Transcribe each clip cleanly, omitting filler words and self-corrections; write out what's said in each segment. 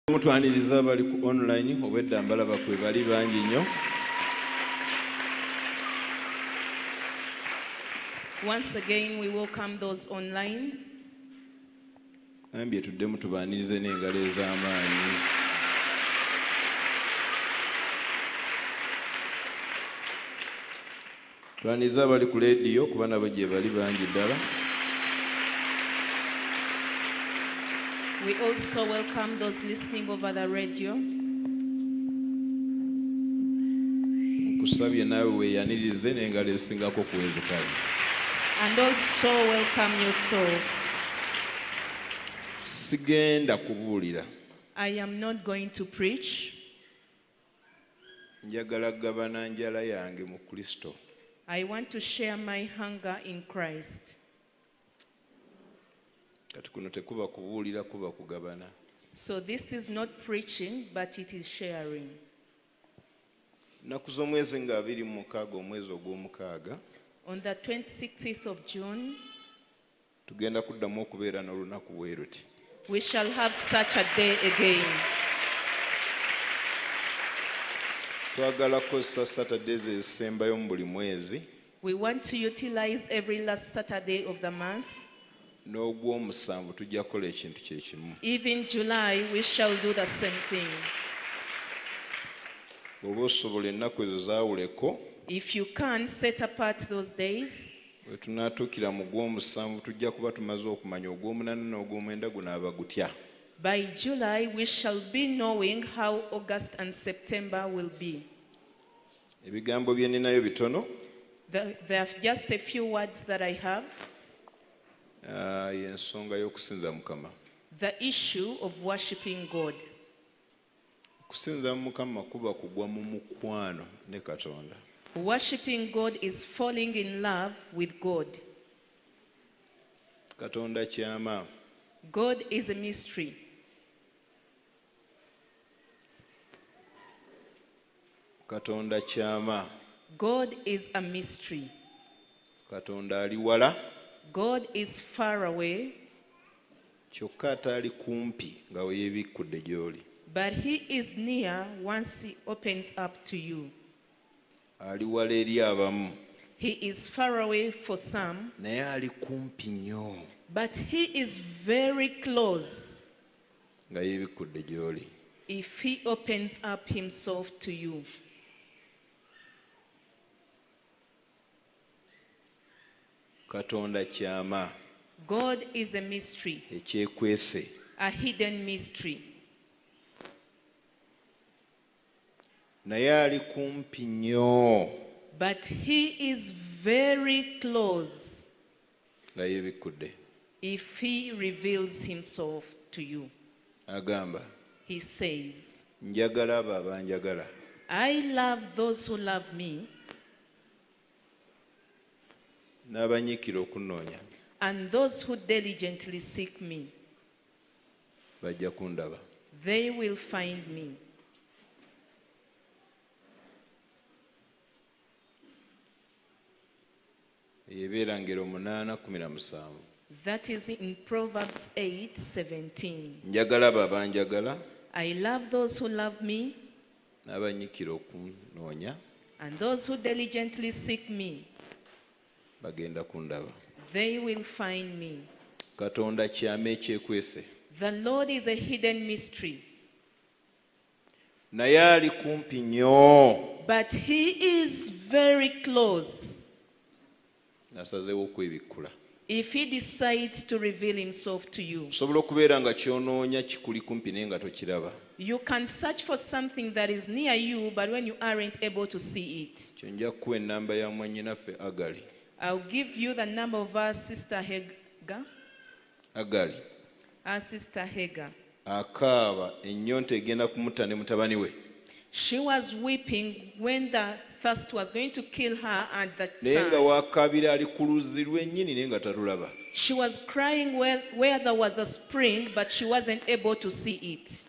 Mutwaniriza bali ku online obwedda mbalaba kwe bali bangi nnyo. Once again, we welcome those online. Ambye tuddemu tubaanirize n'engalo ez'amaanyi. Twaniriza bali ku leediyo kuba nabo gye bali bangi ddala. We also welcome those listening over the radio. Nkusabye naawe weeyanirize n'engalo ezisingako kuwezekala. And also welcome yourself. Sigenda kubuulira. I am not going to preach. Njagala kugabana njala yange mu Kristo. I want to share my hunger in Christ. Kati kuno tekuba kubuulira kuba kugabana. So this is not preaching, but it is sharing. Nnaku z'omwezi nga 26 omwezi ogw'omukaaga. On the 26th of June, tugenda kuddamu okubeera n'olunaku bwe luti. we shall have such a day again. Twagala kukozesa Saturdays ezisembayo mu buli mwezi. We want to utilize every last Saturday of the month. N'ogw'omusanvu tujja kukola ekintu kye kimu. Even July, we shall do the same thing. Bw'oba osobola ennaku ezo zaawuleko. If you can set apart those days, bwe tunaatuukira mu gw'omusanvu tujja kuba tumaze okumanya ogw'omunaana n'ogw'omwenda gunaaba gutya. by July, we shall be knowing how August and September will be. Ebigambo bye nninayo bitono. There are just a few words that I have. Y'ensonga y'okusinza Mukama. The issue of worshiping God. Kusinza Mukama kuba kugwa mu mukwano ne Katonda. Worshiping God is falling in love with God. Katonda kyama. God is a mystery. Katonda kyama. God is a mystery. Katonda ali wala. God is far away. Kyokka ataali kumpi nga weebikkudde gy'oli. But he is near once he opens up to you. Ali wala eri abamu. He is far away for some. Naye ali kumpi nnyo. But he is very close. Nga yeebikkudde gy'oli. If he opens up himself to you. Katonda kyama. God is a mystery. Ekyekwese. A hidden mystery. Naye ali kumpi nnyo. But he is very close. Nga yeebikkudde. If he reveals himself to you. Agamba. He says, njagala abo abanjagala. I love those who love me. N'abanyiikira okunnoonya. And those who diligently seek me. Bajja kundaba. They will find me. Ebeera ngero 8:17. That is in Proverbs 8:17. Njagala abo abanjagala. I love those who love me. N'abanyiikira okunnoonya. And those who diligently seek me. Bagenda kundaba. They will find me. Katonda kyama ekyekwese. The Lord is a hidden mystery. Naye ali kumpi nnyo. But he is very close. Nasazeewo okwebikkula. If he decides to reveal himself to you. Osobola okubeera nga ky'onoonya kikuli kumpi naye nga tokiraba. You can search for something that is near you, but when you aren't able to see it. Kyo nja kukuwa ennamba ya mwannyinaffe Agali. I'll give you the number of our sister Hagar. Agali. Our sister Hagar. Akaaba ennyonta egenda kumutta ne mutabani we. She was weeping when the thirst was going to kill her and the Naye nga son. wakaabira ali ku luzzi lwennyini naye nga talulaba. She was crying where there was a spring, but she wasn't able to see it.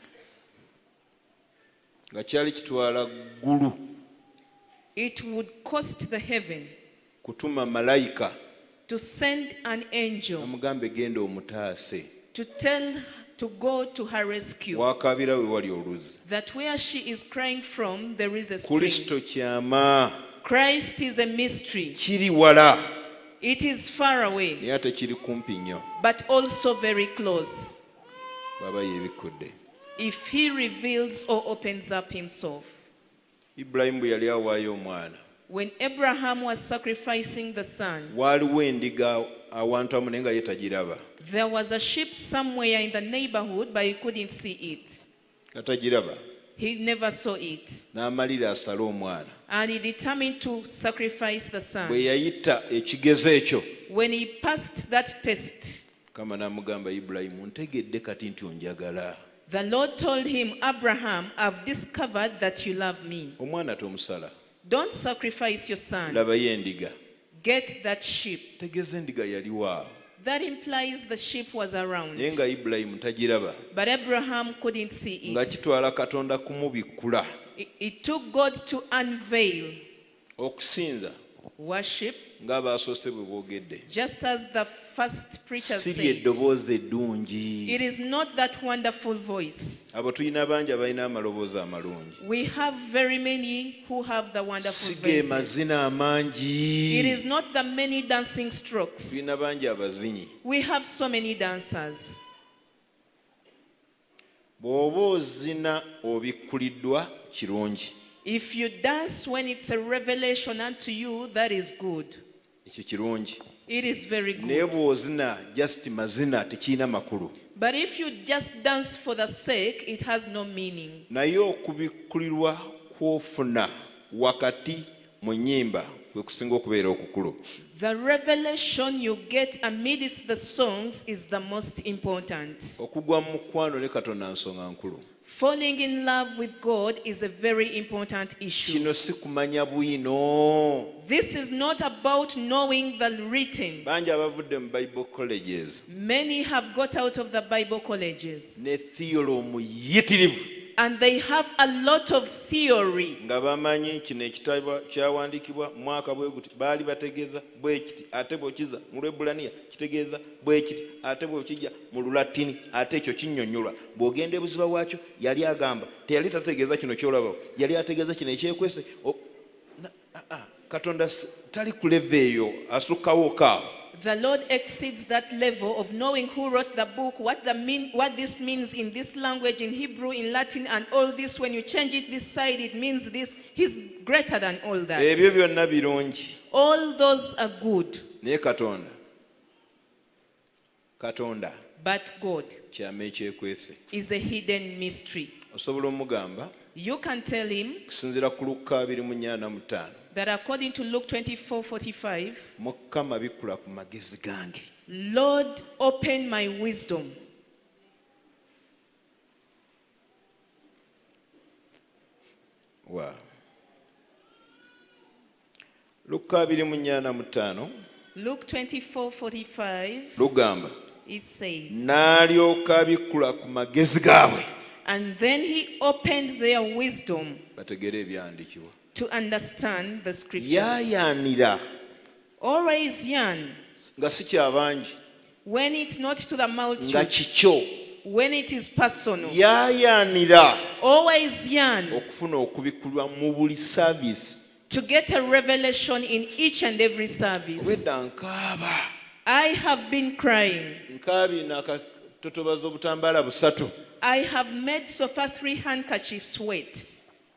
Nga kyali kitwala ggulu. It would cost the heaven. Kutuma malayika. To send an angel. Amugambe genda omutaase. To tell to go to her rescue. Wakaabira we wali oluzzi. That where she is crying from, there is a spring. Kristo kyama. Christ is a mystery. Kiri wala. It is far away, Naye ate kiri kumpi nnyo. but also very close. Baba yeebikudde. If he reveals or opens up himself. Ibulayimu bwe yali awaayo omwana. When Abraham was sacrificing the son, Waaliwo endiga awantu amu naye nga ye tagiraba. there was a sheep somewhere in the neighborhood, but he couldn't see it. Katagiraba. He never saw it. N'amalira asale omwana. And he determined to sacrifice the Bwe son. yayita ekigezo ekyo. When he passed that test, Kama n'amugamba Ibulayimu ntegedde kati nti onjagala. the Lord told him, Abraham, I've discovered that you love me. Omwana tomusala. Don't sacrifice your son. Labayo endiga. Get that sheep. Tegeeza endiga yaliwa. That implies the sheep was around. Naye nga Ibulayimu tagiraba. But Abraham couldn't see Nga it. kitwala Katonda kumubikkula. It took God to unveil Okusinza worship, ng'abaasoose bwe boogedde. just as the first preacher Siri said. eddoboozi eddungi. It is not that wonderful voice. Abo tulina bangi abalina amaloboozi amalungi. We have very many who have the wonderful Si ge voices. mazina amangi. It is not the many dancing strokes. Tulina bangi abazinyi. We have so many dancers. Bw'oba ozina obikkuliddwa kirungi. If you dance when it's a revelation unto you, that is good. Ekyo kirungi. It is very Naye good. bw'ozina just mazina tekirina makulu. But if you just dance for the sake, it has no meaning. Naye okubikkulirwa kw'ofuna wakati mu nnyimba kwe kusinga okubeera okukulu. The revelation you get amidst the songs is the most important. Okugwa mu mukwano ne Katonda nsonga nkulu. Falling in love with God is a very important issue. Kino si kumanya bwino. This is not about knowing the written. Bangi abavudde mu Bible colleges Many have got out of the Bible colleges ne theory omuyitirivu and they have a lot of theory. nga bamanyi kino ekitabo kyawandiikibwa mu mwaka bwe guti baali bategeeza bwe kiti ate bw'okiza mu Lwebbulaniya kitegeeza bwe kiti ate bw'okijja mu Lulatini ate ekyo kinnyonnyolwa bw'ogenda ebuziba bwakyo yali agamba teyali tategeeza kino ky'olabawo yali ategeeza kino ekyekwese Katonda tali ku leve eyo asukkawo kaawo. The Lord exceeds that level of knowing who wrote the book, what this means in this language, in Hebrew, in Latin, and all this. When you change it this side, it means this. He's greater than all that. Ebyo byonna birungi. All those are good. Naye Katonda But God kyama ekyekwese. is a hidden mystery. Osobola omugamba You can tell him kusinziira ku Lukka 2:45 that according to Luke 24:45, Mukama bikkula ku magezi gange. Lord, open my wisdom. Wow. Lukka 2:45 Luke 24:45, lugamba it says, n'alyoka abikkula ku magezi gaabwe and then he opened their wisdom bategere ebyandiikibwa. to understand the scriptures. Yaayaanira Always yearn nga si kyabangi when it's not to the nga multitude, kikyo. when it is personal. Yaayaanira Always yearn okufuna okubikkulwa mu buli service. to get a revelation in each and every service. Obwedda nkaaba I have been crying. nkaabi nakatotobaza obutambaala busatu. I have made so far 3 handkerchiefs wet.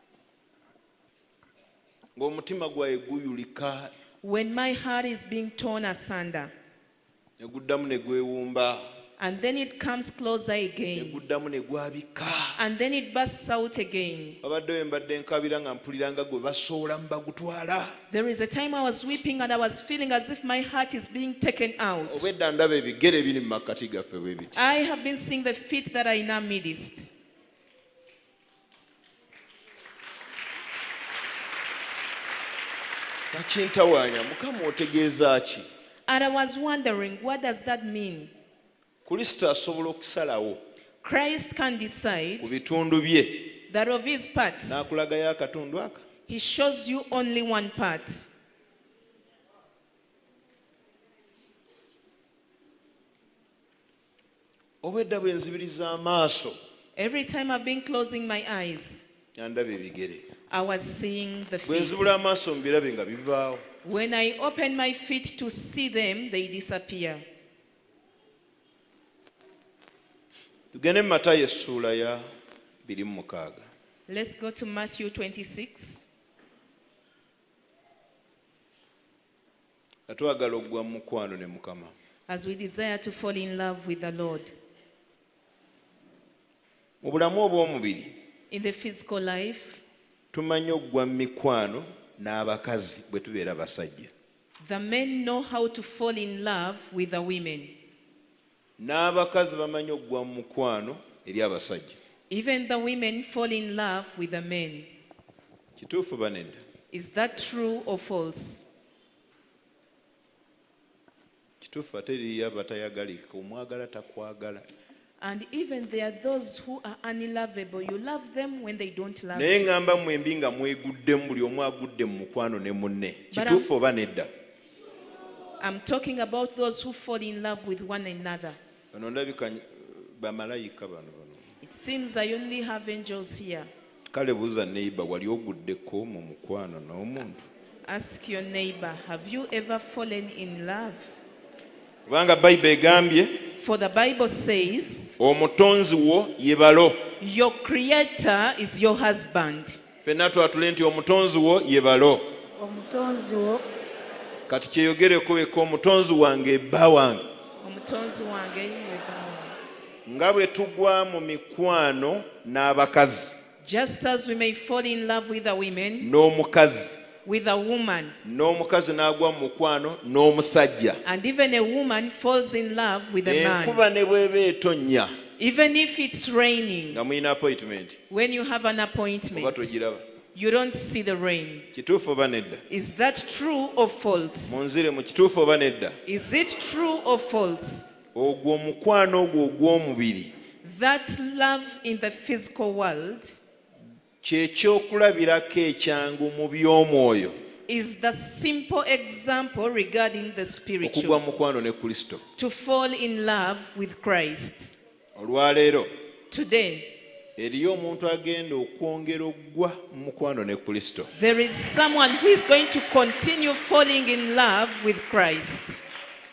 Ng'omutima gwaye guyulika When my heart is being torn asunder, ne guddamu ne gwewumba and then it comes closer ne again, guddamu ne gwabika. and then it bursts out again. Babaddeyo mbadde nkabira nga mpulira nga gwe basoolamu bagutwala. There is a time I was weeping and I was feeling as if my heart is being taken out. Obwedda ndaba ebigere biri mu makkati gaffe bwe biti. I have been seeing the feet that are in our midst. Kakintawaanya Mukama otegeeza ki? And I was wondering, what does that mean? Kristo asobola okusalawo Christ can ku decide bitundu bye that of his parts, n'akulagayo akatundu aka. he shows you only one part. obwedda bwe nzibiriza amaaso Every time I've been closing my eyes, andaba ebigere I was seeing the bwe feet. nzibula amaaso mbirabe nga bivaawo. When I open my feet to see them, they disappear. Tugende mu Matayo essuula ya 26. Let's go to Matthew 26. Atwagala okugwa mu mukwano ne Mukama. As we desire to fall in love with the Lord. Mu bulamu obw'omubiri In the physical life, tumanyi okugwa mu mikwano n'abakazi bwe tubeera basajja. the men know how to fall in love with the women. N'abakazi bamanyi okugwa mu mukwano eri abasajja. Even the women fall in love with the men. Kituufu banedda? Is that true or false? Kituufu ate eriyo abatayagalika, omwagala takwagala. And even there are those who are unlovable. You love them when they don't love Naye you. ngamba mwembi nga mweguddemu buli omu agudde mu mukwano ne munne. Kituufu oba nedda? I'm talking about those who fall in love with one another. Bano ndabika bamalayika bano. It seems I only have angels here. Kale buuza neighbor, wali oguddeko mu mukwano n'omuntu? Ask your neighbor, have you ever fallen in love? Kubanga Bayibuli egambye For the Bible says, omutonzi wo ye balo. your creator is your husband. Ffenna twatule nti omutonzi wo ye balo. Omutonzi wo Kati kyeyogereko weka omutonzi wange bba wange. Omutonzi wange yeba. Nga bwe tugwa mu mikwano n'abakazi Just as we may fall in love with the women, n'omukazi, with a woman, n'omukazi n'agwa mu mukwano n'omusajja, and even a woman falls in love with a man, enkuba ne bw'eba etonnya even if it's raining, nga mulina appointment when you have an oba appointment, togiraba. you don't see the rain. Kituufu oba nedda? Is that true or false? Munzire mu kituufu oba nedda? Is it true or false? Ogwo omukwano ogwo ogw'omubiri That love in the physical world kyekyokulabirako ekyangu mu by'omwoyo is the simple example regarding the okugwa spiritual. mu mukwano ne Kristo. To fall in love with Christ. Olwaleero Today, eriyo omuntu agenda okwongera okugwa mu mukwano ne Kristo. there is someone who is going to continue falling in love with Christ.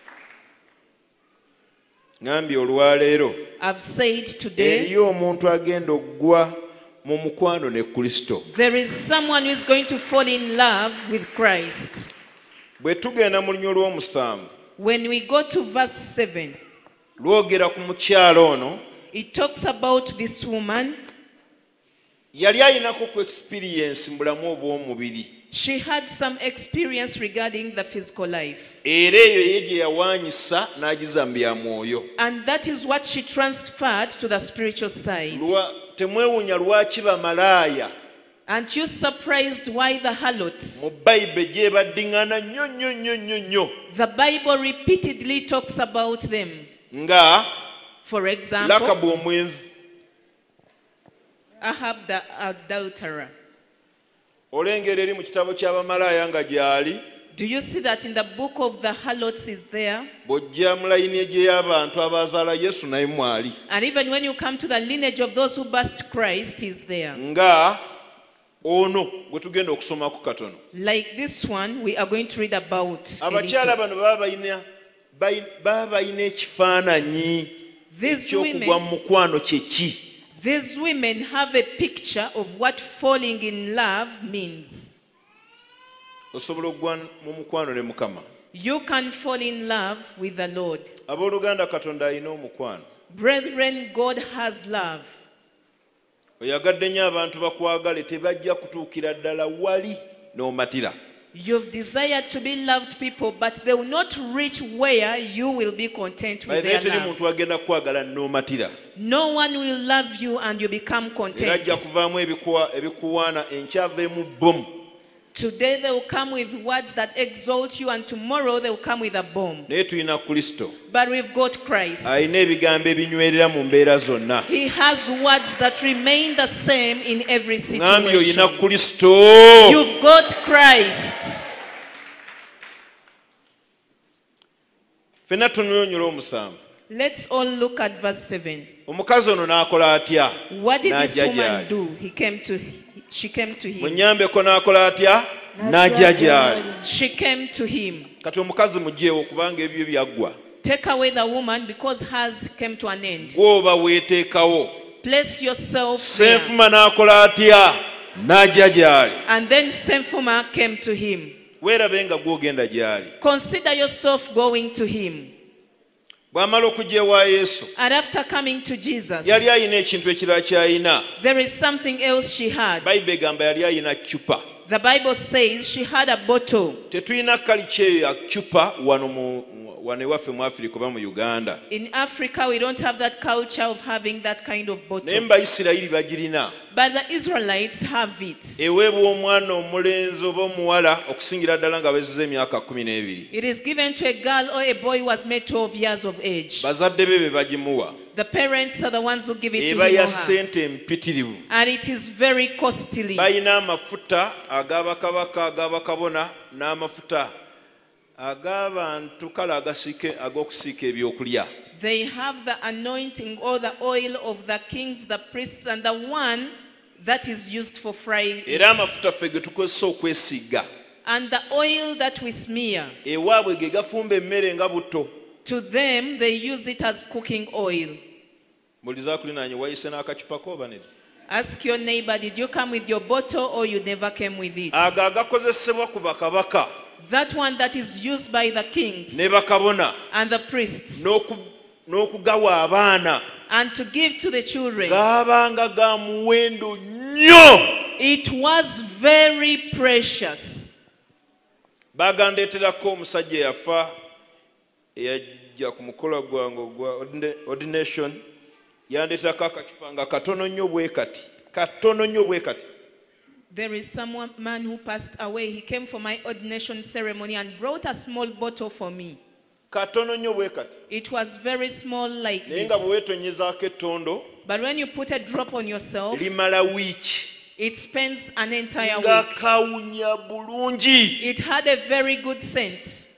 Ngambye olwaleero I've said today, eriyo omuntu agenda okugwa mu mukwano ne Kristo. there is someone who is going to fall in love with Christ. Bwe tugenda mu lunywa olw'omusanvu When we go to verse 7, lwogera ku mukyalo ono, it talks about this woman. yali alinako ku experience mu bulamu obw'omubiri. She had some experience regarding the physical life. Era eyo ye gye yawaanyisa n'agizambya mwoyo. And that is what she transferred to the spiritual side. Temwewuunya lwaki bamalaaya Aren't you surprised why the harlots? mu Bayibuli gyebaddiŋŋana nnyo nnyo nnyo nnyo nnyo. The Bible repeatedly talks about them. Nga For example, Lakabu omwenzi. Ahab the adulterer. Olengera eri mu kitabo ky'abamalaaya nga gyali Do you see that in the book of the harlots is there? bw'ojja mu layini egy'ey'abantu abazaala Yesu naye mwali. And even when you come to the lineage of those who birthed Christ, is there. Nga ono gwe tugenda okusomako katono. Like this one, we are going to read about. a Abakyala little. bano baba balina ekifaananyi These eky'okugwa mu mukwano kye ki. These women have a picture of what falling in love means. Osobola okugwa mu mukwano ne Mukama. You can fall in love with the Lord. Abooluganda Katonda alina omukwano. Brethren, God has love. Oyagadde nnyo abantu bakwagale tebajja kutuukira ddala wali n'omatira. You've desired to be loved people, but they will not reach where you will be content with Naye their teri love. muntu agenda kukwagala n'omatira. No one will love you and you become Era content. ajja kuvaamu ebikuwaana enkyava bomu. Today they will come with words that exalt you, and tomorrow they will come with a bomb. Naye tulina Kristo. But we've got Christ. Alina ebigambo ebinywerera mu mbeera zonna. He has words that remain the same in every Ngambye oyina situation. Kristo. You've got Christ. Ffenna tunonyera omusanvu. Let's all look at verse 7. Omukazi ono n'akola atya? What did this N'ajja woman gy'ali. do? She came to him. Munnyambeko n'akola atya? N'ajja gy'ali. She came to him. Kati omukazi muggyeewo kubanga ebyo byaggwa. Take away the woman because hers came to an end. Gw'oba weeteekawo. Place yourself there. Senfuma n'akola atya? N'ajja gy'ali. And then Senfuma came to him. Weerabe nga gw'ogenda gy'ali. Consider yourself going to him. Bw'amala okujja ewa Yesu, And after coming to Jesus, yali ayina ekintu ekirala ky'ayina. there is something else she had. Bayibuli egamba yali ayina cupa. The Bible says she had a bottle. Tetulina kalicha ya cupa wano ewaffe mu Africa oba mu Uganda. In Africa, we don't have that culture of having that kind of Naye bottle. mu Bayisirayiri bagirina. But the Israelites have it. Eweebwa omwana omulenzi oba omuwala okusingira ddala nga beezizza emyaka 12. It is given to a girl or a boy who was made 12 years of age. Bazadde be be bagimuwa. The parents are the ones who give it to Eba him or ya her. ssente empitirivu. And it is very costly. Bayina amafuta ag'abakabaka ag'abakabona n'amafuta ag'abantu kale ag'okusiika ebyokulya. They have the anointing or the oil of the kings, the priests, and the one that is used for frying it. Era amafuta ffe ge tukozesa okwesiiga. And the oil that we smear, Ewaabwe ge gafumba emmere nga buto. to them they use it as cooking oil. Muliza kulinaanye wayise n'akacupa ko oba nedda? Ask your neighbor, did you come with your bottle or you never came with it? Ago agakozesebwa ku bakabaka That one that is used by the kings ne bakabona and the priests n'okugawa abaana and to give to the children. gaabanga ga muwendo nnyo. It was very precious. Bagandeeterako omusajja eyafa eyajja ku mukolo gwange ogwa ordination, yandeeterako akacupa nga katono nnyo bwe kati. Katono nnyo bwe kati. There is someone man who passed away. He came for my ordination ceremony and brought a small bottle for me. Katono nnyo bwe kati. It was very small like Naye nga bwe this. weetonyezaako ettondo But when you put a drop on yourself, limala wiiki it spends an entire nga week. kawunya bulungi. It had a very good scent.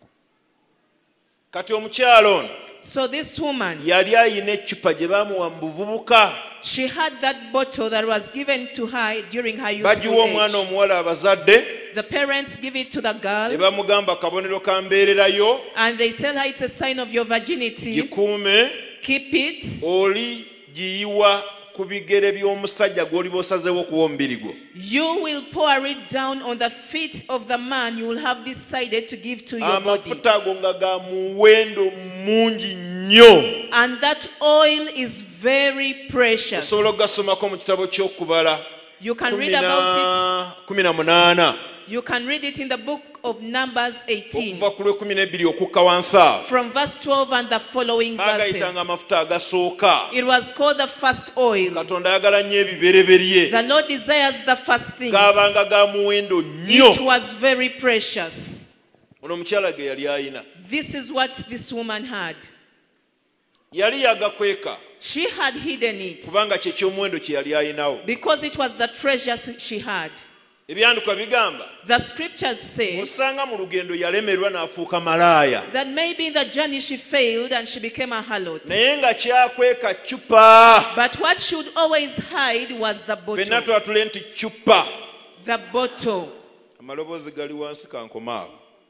Kati omukyalo ono So this woman, yali ayina eccupa gye baamuwa mu buvubuka. she had that bottle that was given to her during her Bagiwa youthful omwana age. omuwala abazadde The parents give it to the ne girl bamugamba kabonero ka mbeererayo and they tell her it's a sign of your virginity. gikuume, Keep it. oli giyiwa ku bigere by'omusajja gw'oliba osazeewo okuwa omubiri gwo. You will pour it down on the feet of the man you will have decided to give to your body. Amafuta ago nga ga muwendo mungi nnyo. And that oil is very precious. Osobola okugasomako mu kitabo ky'okubala You can read about 18. it. You can read it in the book of Numbers 18. Okuva ku lw12 okukka wansi awo. From verse 12 and the following Baagayitanga verses. amafuta agasooka. It was called the first oil. Katonda ayagala nnyo ebibereberye. The Lord desires the first things. Gaabanga ga muwendo nnyo. It was very precious. Ono omukyala ge yali ayina. This is what this woman had. Yali yagakweka She had hidden it kubanga kye ky'omuwendo kye yali ayinawo. because it was the treasure she had. Ebyandikwa bigamba The scriptures say osanga mu lugendo yalemerwa n'afuuka malaaya. that maybe in the journey she failed and she became a harlot. Naye nga kyakweka cupa. But what should always hide was the Ffenna bottle. twatule nti cupa. The bottle. Amaloboozi gali wansi kankomaawo.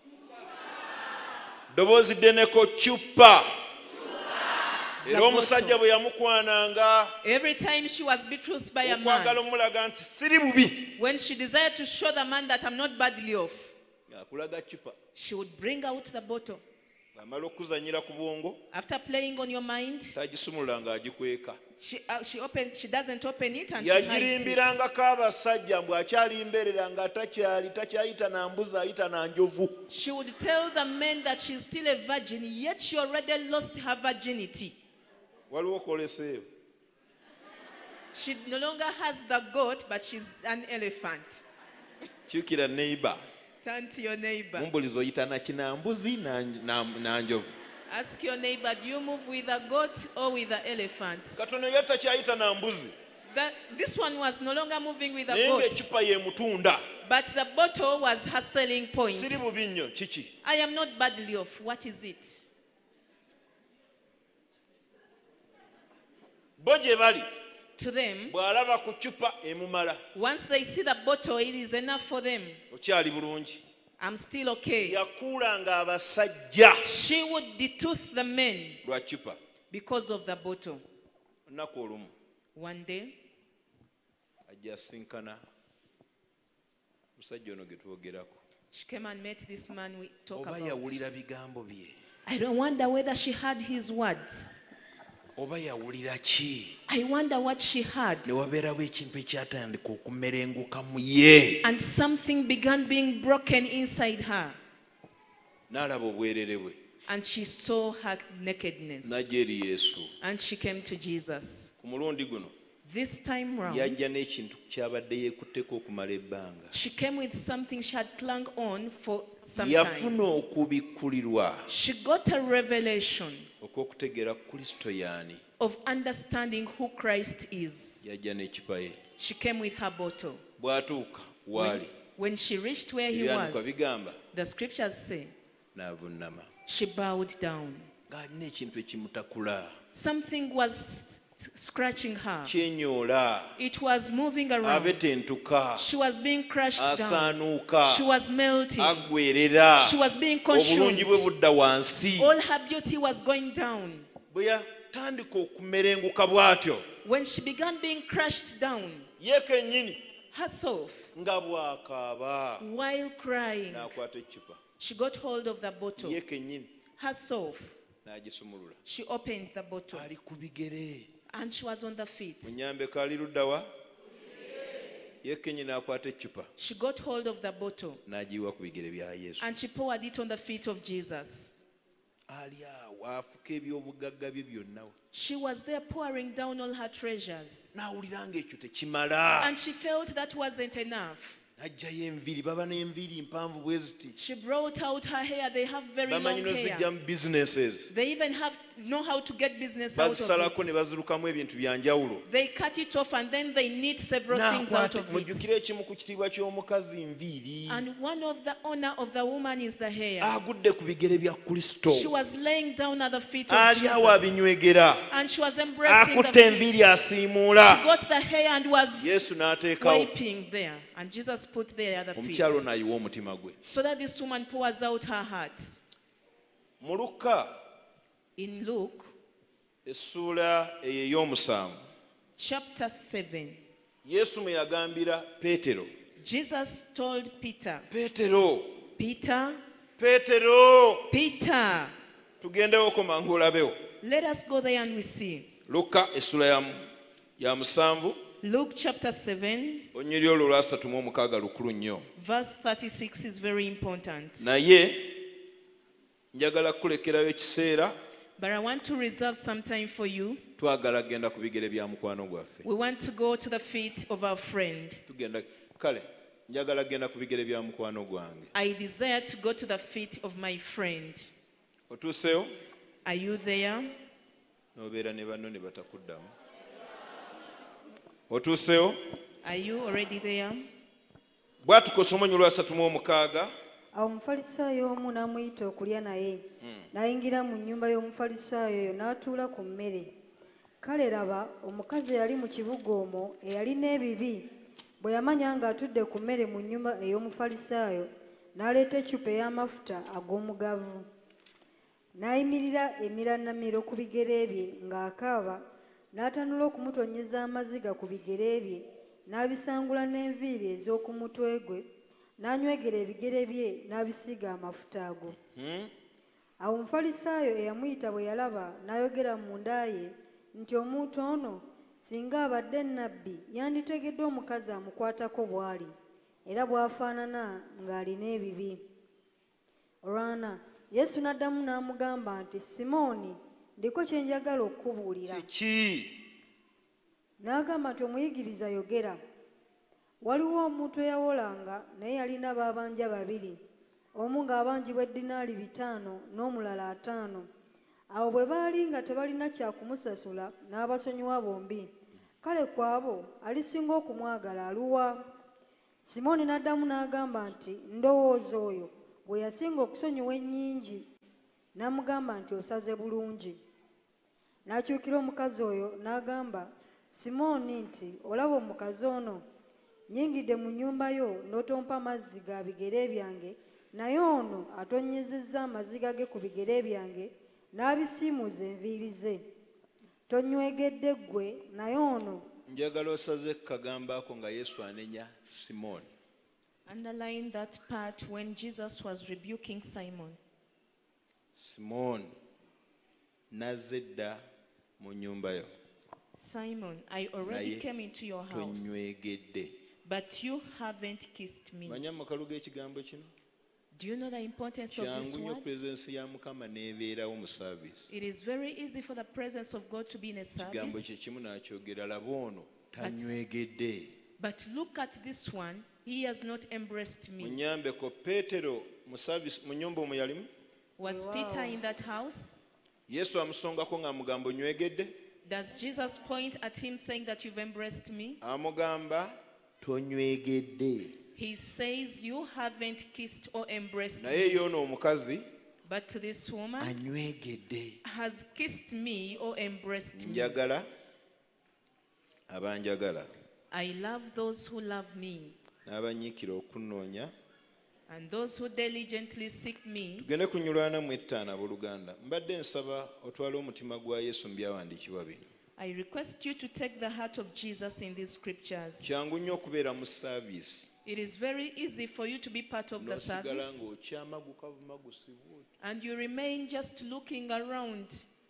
Ddoboozi ddeneko cupa. Era omusajja bwe yamukwananga Every time she was betrothed by a okwagala man, omulaga nti siri bubi. when she desired to show the man that I'm not badly off, Akulaga cupa. she would bring out the bottle. Amala okuzanyira ku bwongo After playing on your mind, tagisumulula ng'agikweka. she doesn't open it and she hides it. Yagirimbirangako abasajja mbwe akyalimberera nga takyayita na mbuzi ayita na njovu. She would tell the men that she's still a virgin, yet she already lost her virginity. Waliwo koleseeyo. She no longer has the goat, but she's an elephant. Kyukira neighbor. Turn to your neighbor. Mumbulizo oyita na kinambuzi na njovu. Ask your neighbor, do you move with a goat or with the elephant? Katono yali takyayita na mbuzi. This one was no longer moving with a Naye goat, ng'eccupa y'emutunda. but the bottle was her selling point. Siri bubi nnyo kiki. I am not badly off. What is it? bo gye bali To them, bw'alaba ku ccupa emumala once they see the bottle, it is enough for them. okyali bulungi. I'm still okay. Yakuulanga abasajja She would detooth the men lwa ccupa. because of the bottle. Olunaku olumu One day, ajja asinkana musajja ono ge twogerako. she came and met this man we talk Oba about. yawulira bigambo bye, I don't wonder whether she heard his words. oba yawulira ki? I wonder what she heard. Ne wabeerawo ekintu ekyatandika okumerenguka mu ye. And something began being broken inside her. N'alaba obwerere bwe. And she saw her nakedness. N'ajja eri Yesu. And she came to Jesus. Ku mulundi guno This time round, yajja n'ekintu ky'abadde yeekutteko okumala ebbanga. she came with something she had clung on for some time. Yafuna okubikkulirwa She got a revelation okw'okutegeera Kristo y'ani. of understanding who Christ is. Yajja n'ekipa ye. She came with her bottle. Bw'atuuka When, waali when she reached where he ebyandiikwa was, bigamba the scriptures say, n'avunnama she bowed down. ng'alina ekintu ekimutakula Something was scratching her. kyenyoola It was moving around. abetentuka She was being crushed down. asaanuuka She was melting. aggwerera She was being obulungi bwe consumed. budda wansi. All her beauty was going down. Bwe yatandika okumerenguka bw'atyo When she began being crushed down ye kennyini herself, nga bw'akaaba while crying, n'akwata eccupa she got hold of the bottle. ye kennyini Herself, n'agisumulula. she opened the bottle. Ali ku bigere. And she was on the feet. Munyambeko ali ludda wa? Ye kennyini n'akwata eccupa She got hold of the bottle. n'agiyiwa ku bigere bya Yesu. And she poured it on the feet of Jesus. Ali awo afuka eby'obugagga bye byonna. She was there pouring down all her treasures. N'awulira ng'ekyo tekimala. And she felt that wasn't enough. N'aggyayo enviiri, baba n'enviiri mpanvu bwe ziti. She brought out her hair. They have very long Bamanyi n'ozijja hair. mu businesses. They even know how to get business out Bazisalako of ne it. bazirukamu ebintu bya njawulo. They cut it off and then they knit several things out N'akwata of mujjukire it. ekimu ku kitiibwa ky'omukazi nviiri. And one of the honor of the woman is the hair. Agudde ku bigere bya Kristo. She was laying down at the feet of Ali awo Jesus. abinywegera. And she was embracing the Akutte feet. enviiri asiimuula. She got the hair and was Yesu n'ateekawo. wiping there. And Jesus put there at the feet. Omukyalo n'ayiwa omutima gwe. So that this woman pours out her heart. Mu Luka In Luke essuula eyo ey'omusanvu, chapter 7, Yesu mwe yagambira Peetero. Jesus told Peter, Peetero, Peter, Peetero, Peter, tugendewoko mangu olabewo. let us go there and we see. Luka essuula ya musanvu, Luke chapter 7, onyiri olwo lwa 36 lukulu nnyo. verse 36 is very important. Naye njagala kulekerayo ekiseera, But I want to reserve some time for you. twagala genda ku bigere bya mukwano gwaffe. We want to go to the feet of our friend. Tugenda kale, njagala genda ku bigere bya mukwano gwange. I desire to go to the feet of my friend. Otuuseyo? Are you there? N'obeera ne banno ne batakuddamu. Otuuseyo? Are you already there? Bw'atukosa omunnyo lwa 36. awo omufalisaayo omu n'amuyita okulya naye n'ayingira mu nnyumba y'omufalisaayo oyo n'atuula ku mmere. Kale laba omukazi eyali mu kibuga omwo eyalina ebibi bwe yamanya ng'atudde ku mmere mu nnyumba ey'omufalisaayo n'aleeta eccupa ey'amafuta ag'omugavu n'ayimirira emirannamiro ku bigere bye ng'akaaba n'atanula okumutonnyeza amaziga ku bigere bye n'abisangula n'enviiri ez'oku mutwe gwe n'anywegera ebigere bye n'abisiiga amafuta ago. Awo omufalisaayo eyamuyita bwe yalaba n'ayogera munda ye nti omuntu ono singa abadde nnabbi yanditegedde omukazi amukwatako bw'ali era bw'afaanana ng'alina ebibi. Olwana Yesu n'addamu n'amugamba nti, Simooni, ndiko kye njagala okukubuulira. Kiki? N'agamba nti, omuyigiriza yogera. Waliwo omuntu eyawolanga naye yalina baabanja babiri, omu ng'abanjibwa eddinaali 5 n'omulala 5. Awo bwe baali nga tebalina kyakumusasula n'abasonyiwa bombi. Kale ku abo alisinga okumwagala aluwa? Simooni n'addamu n'agamba nti, ndowooza oyo bwe yasinga okusonyiwa ennyingi. N'amugamba nti, osaze bulungi. n'akyukira omukazi oyo n'agamba Simooni nti olaba omukazi ono nnyingidde mu nnyumba yo n'otompa mazzi ga bigere byange naye ono atonyezezza amaziga ge ku bigere byange n'abisiimuuza enviiri ze tonywegedde ggwe naye ono. Njagala osaze kagambo ako nga Yesu anenya Simooni. Underline that part when Jesus was rebuking Simon. Simooni nazze dda mu nnyumba yo. Simon, I already came into your house, Tonywegedde. but you haven't kissed me. Manya amakalu g'ekigambo kino? Do you know the importance of this Kyangu nnyo word? purezensi ya Mukama n'ebeerawo mu saavisi. It is very easy for the presence of God to be in a Kigambo service. kye kimu n'akyogera laba ono tanywegedde. But look at this one. He has not embraced me. Munyambeko Peetero mu saavisi mu nnyumba omwo yalimu. Was Peter in that house? Yesu amusongako ng'amugamba onywegedde. Does Jesus point at him saying that you've embraced me? Amugamba tonywegedde. He says you haven't kissed or embraced Naye me. y'ono omukazi But this woman anywegedde. has kissed me or embraced me. Njagala abanjagala I love those who love me, n'abanyiikira okunnoonya. and those who diligently seek me. Tugende ku Nnyulwana mu 5 abooluganda. Mbadde nsaba otwale omutima gwa Yesu mu byawandiikibwa bino. I request you to take the heart of Jesus in these scriptures. Kyangu nnyo okubeera mu saaviisi It is very easy for you to be part of the n'osigala service ng'okyama gukavuma gusibwa. and you remain just looking around.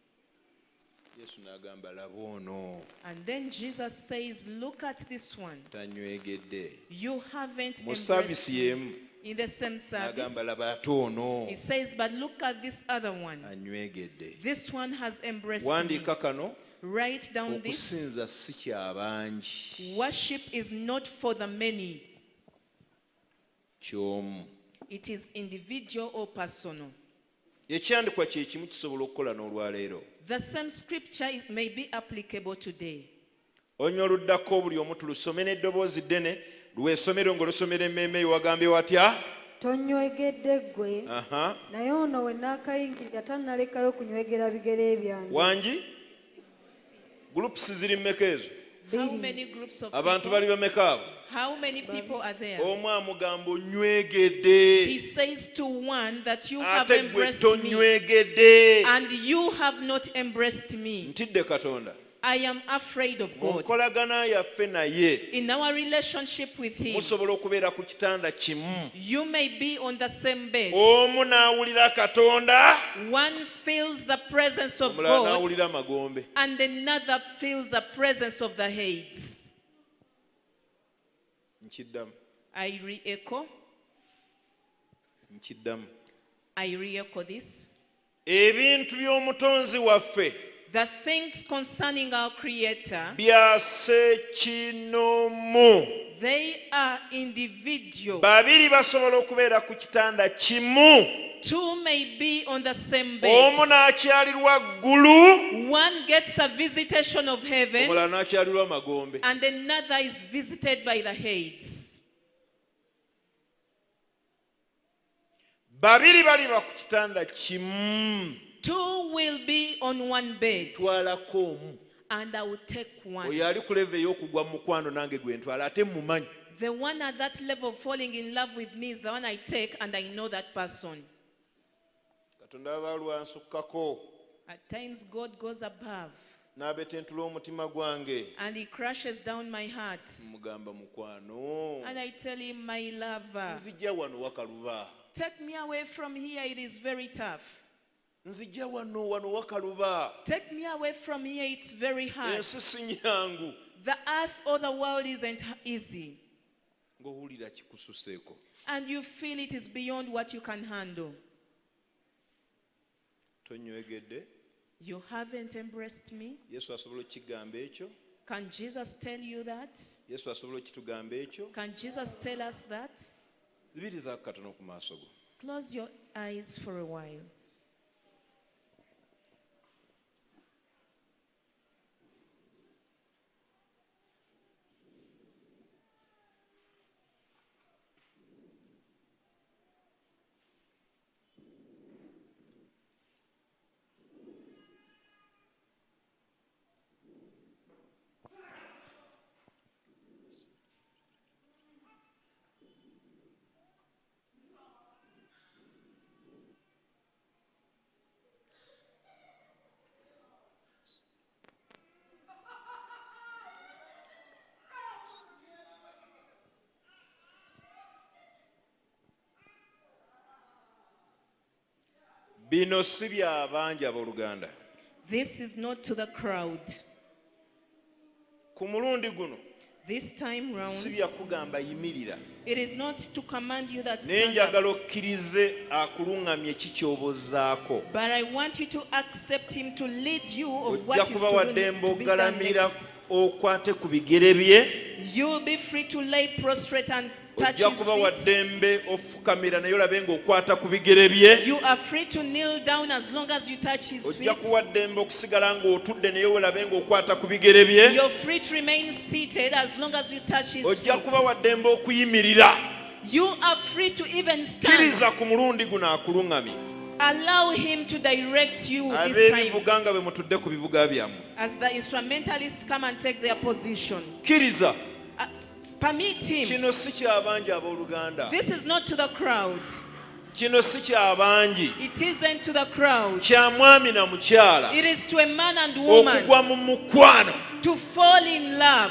Yesu n'agamba laba ono And then Jesus says, look at this one. tanywegedde. You haven't Mu embraced saavisi me. y'emu In the same service, n'agamba laba ate ono he says, but look at this other one. anywegedde. This one has embraced me. Wandiika kano. Write down this. Okusinza si ky'abangi, Worship is not for the many. ky'omu. It is individual or personal. Ekyandikwa kye kimu kisobola okukola n'olwaleero. The same scripture may be applicable today. Onywa oluddako buli omu tulusome n'eddoboozi ddene lwesomero ng'olusomera emmeeme yo wagambye watya? Tonywegedde ggwe Aha. naye ono we naakayingirira tannalekayo kunywegera bigere byange. Wangi? Gulupusi ziri mmeka ezo? How many groups of Abantu people? bali bameka abo? How many people are there? Omu amugamba onywegedde. He says to one that you have Ate gwe embraced me tonywegedde. and you have not embraced me. Ntidde Katonda. I am afraid of Mu God. nkolagana yaffe naye In our relationship with Him, musobola okubeera ku kitanda kimu. you may be on the same bed. Omu n'awulira Katonda, One feels the presence of omulala God n'awulira magombe. and another feels the presence of the Hades. Nkiddamu. I re-echo. I re-echo this. Ebintu by'omutonzi waffe The things concerning our Creator, bya ssekinomu. they are individual. Babiri basobola okubeera ku kitanda kimu. Two may be on the same Omu bed. n'akyalirwa ggulu, One gets a visitation of heaven omulala n'akyalirwa magombe. and another is visited by the Hades. Babiri baliba ku kitanda kimu. Two will be on one bed, Twalako omu. and I will take one. Oyo ali ku leve ey'okugwa mu mukwano nange gwe ntwala ate mmumanyi. The one at that level of falling in love with me is the one I take, and I know that person. Katonda aba lwansukkako At times, God goes above n'abetentula omutima gwange. and He crashes down my heart. Mugamba mukwano, And I tell Him, my lover, nzijja wano wakaluba. take me away from here. It is very tough. Nzijja wano wakaluba. Take me away from here. It's very hard. Ensi si nyangu. The earth or the world isn't easy. Ng'owulira kikususeeko. And you feel it is beyond what you can handle. Tonywegedde. You haven't embraced me. Yesu asobola okukigamba ekyo. Can Jesus tell you that? Yesu asobola okitugamba ekyo. Can Jesus tell us that? Zibirizaako katono ku maaso go. Close your eyes for a while. bino si by'abangi abooluganda. This is not to the crowd. Ku mulundi guno This time round, si byakugamba yimirira, it is not to command you that naye stand up, njagala okkirize akuluŋŋamye kikyobozaako. but I want you to accept him to lead you of what Ojja is kuba to, waddembe to be done ogalamira next. okwate ku bigere bye. You'll be free to lay prostrate and touch Ojja his kuba feet. waddembe ofukamira naye olabe ng'okwata ku bigere bye. You are free to kneel down as long as you touch his Ojja feet. kuba ddembe okusigala ng'otudde naye olabe ng'okwata ku bigere bye. You're free to remain seated as long as you touch his Ojja feet. kuba waddembe okuyimirira. You are free to even stand. Kkiriza ku mulundi guno akuluŋŋamye. Allow him to direct you this time. Ab'ebivuga nga bwe mutudde ku bivuga byammwe. As the instrumentalists come and take their position. Kkiriza. Permit him. Kino si ky'abangi abooluganda. This is not to the crowd. Kino si ky'abangi. It isn't to the crowd. Kya mwami na mukyala. It is to a man and woman Okugwa mu mukwano. to fall in love.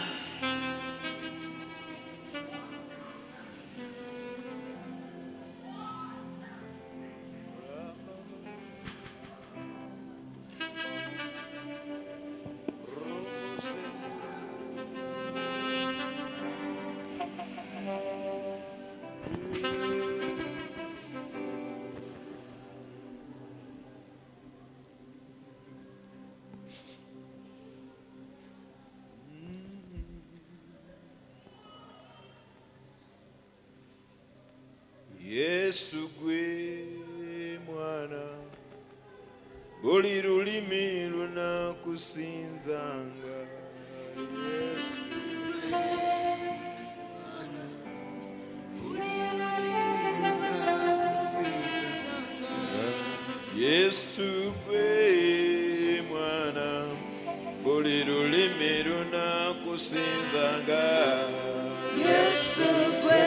Yesu gwe mwana, buli lulimi lunakusinzanga. Yesu gwe mwana, buli lulimi lunakusinzanga. Yesu gwe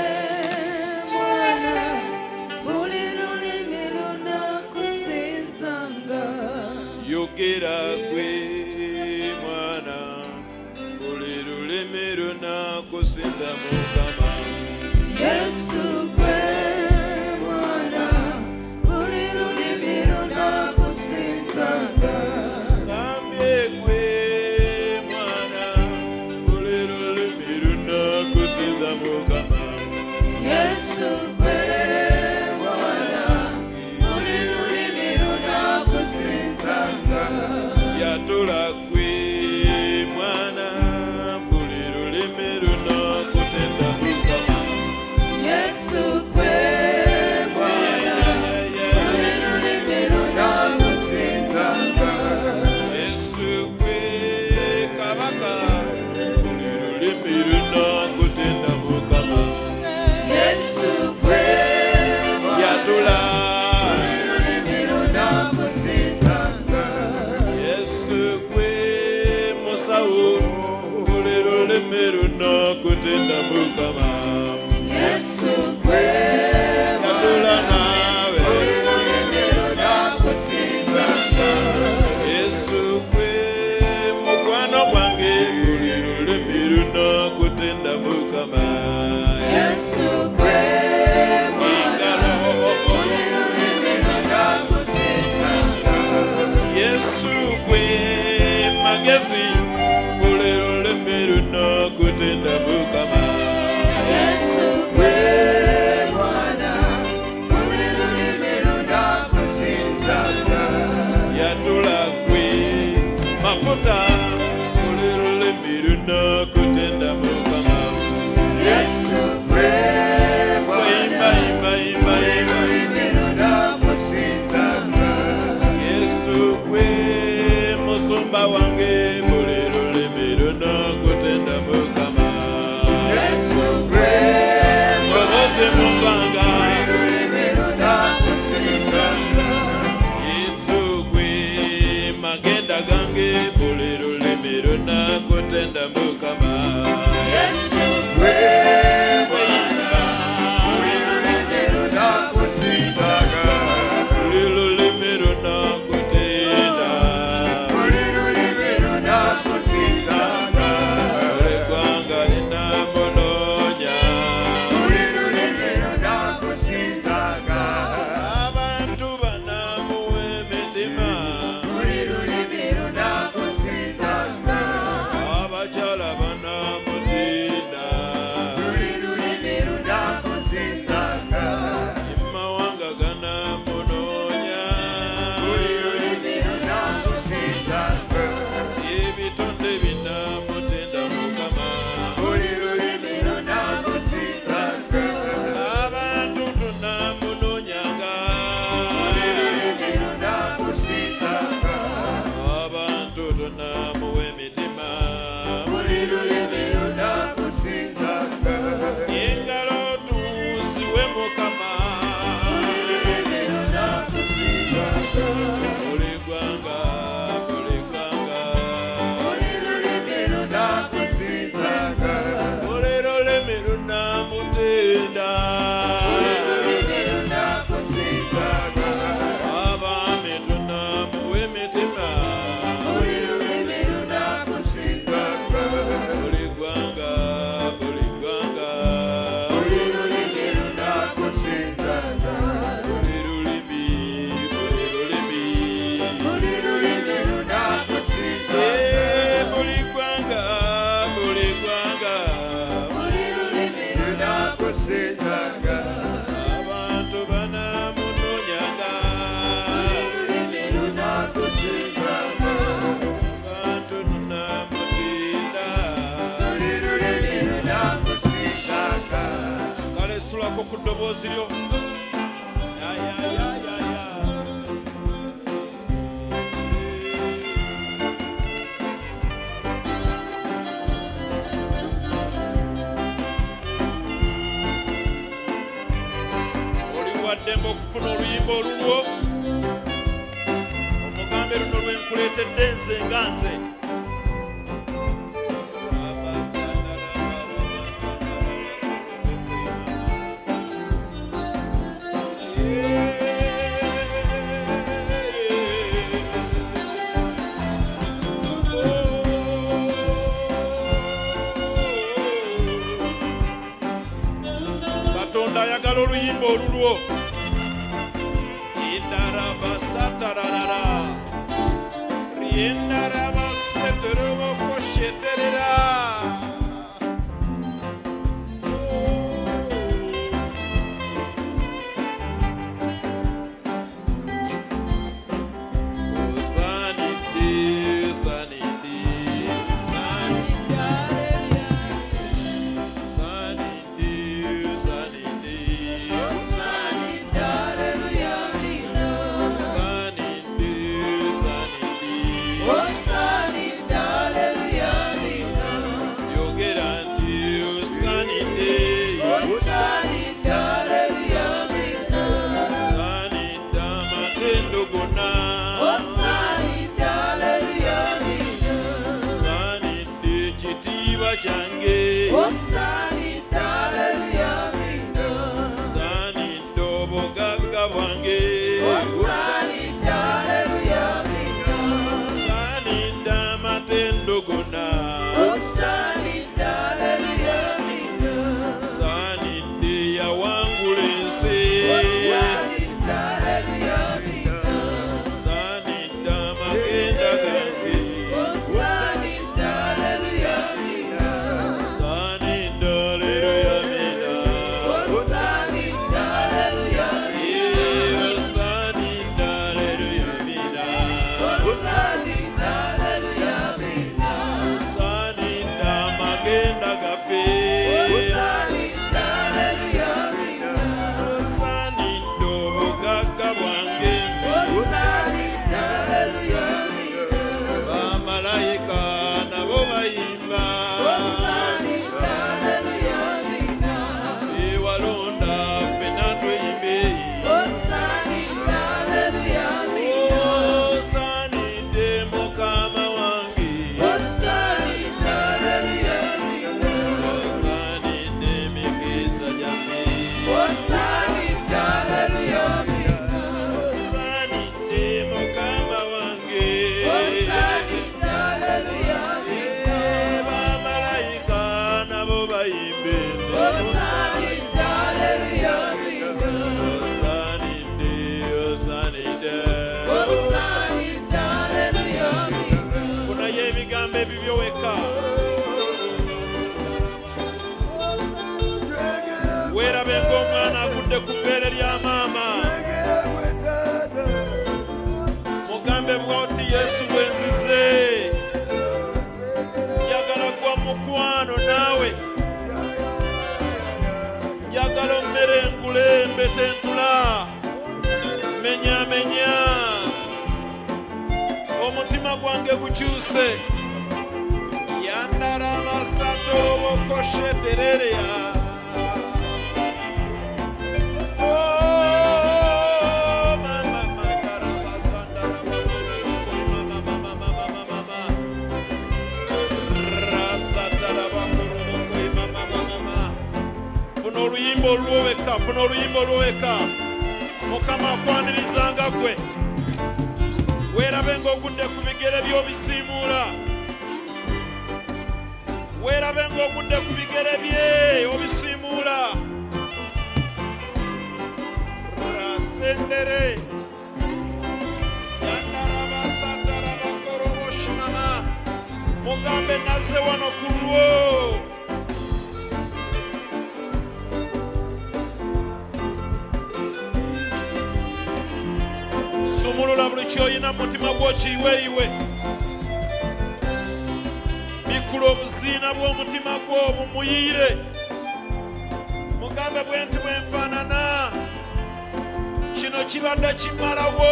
mwana, buli lulimi lunakusinzanga. Yogera gwe mwana, buli lulimi lunakusinza Mukama. Yesu gwe mwana, buli lulimi lunakusinzanga. Nambye gwe mwana, buli lulimi lunakusinza Mukama. Yesu gwe mwana, buli lulimi lunakusinzanga. Yatula gwe mwana, buli lulimi lunakutenda Mukama. Yesu gwe mwana, buli lulimi lunakusinzanga. Yesu gwe kabaka, buli lulimi lunakutenda Mukama. Yesu gwe mwana, Yatula buli lulimi lunakusinzanga. Yesu gwe musawo, buli lulimi lunakutenda Mukama. Yesu gwe Yatula mwana, nawe, buli lulimi lunakusinzanga. Yesu gwe mukwano gwange, buli lulimi lunakutenda Mukama. Yesu gwe mwana, buli lulimi lunakusinzanga. Yesu gwe magezi, buli lulimi lunakutenda Mukama. nakusizanga abantu banamunonyanga olulimi lunakusizanga abantu namutinda olulimi lunakusizanga kale sulako ku ddoboozi lyo oliwaddemu okufuna oluyimba olulwo omugambe luno lwenkuleetedde nze nga nze katonda ayagala oluyimba olulwo indarabasatararara riendarabaseterobofosheterera omutima gwange gukyuse yandarabasatolobokosheterereya funa oluyimba olwoweka mukama akwanirizanga gwe weerabe ng'ogudde ku bigere by'obisiimuula weerabe ng'ogudde ku bigere bye obisiimuula rasendere yandarabasatarabakoroboshinama mugambe nazze wano ku lwo omulula buli kyoyina mu mutima gwo kiyiweyiwe bikula obuziina bw'omutima gwo bumuyiire mugambe bwe nti bwenfaanana kino kibadde kimalawo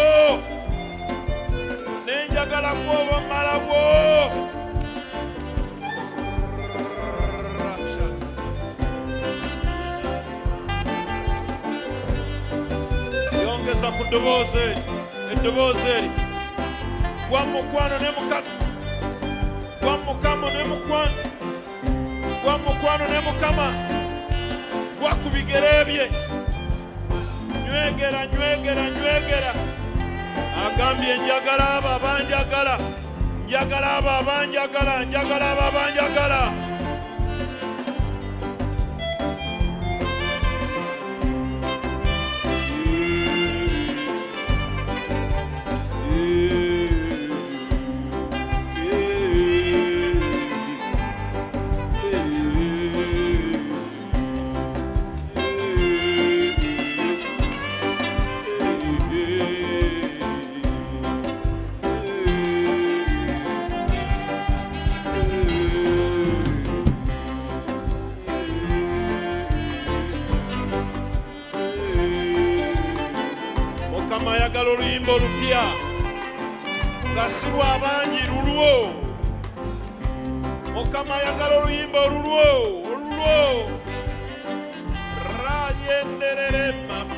nenjagala gwoba malawo yongeza ku eddoboozi eri gwa mukwano ne mukama gwa mukama ne mukwano gwa mukwano ne mukama gwa ku bigere bye nywegera agambye njagala abo abanjagala njagala abo abanjagala ayagala oluyimba olupya nga si lw'abangi lulwo mukama ayagala oluyimba olulwo rayenderere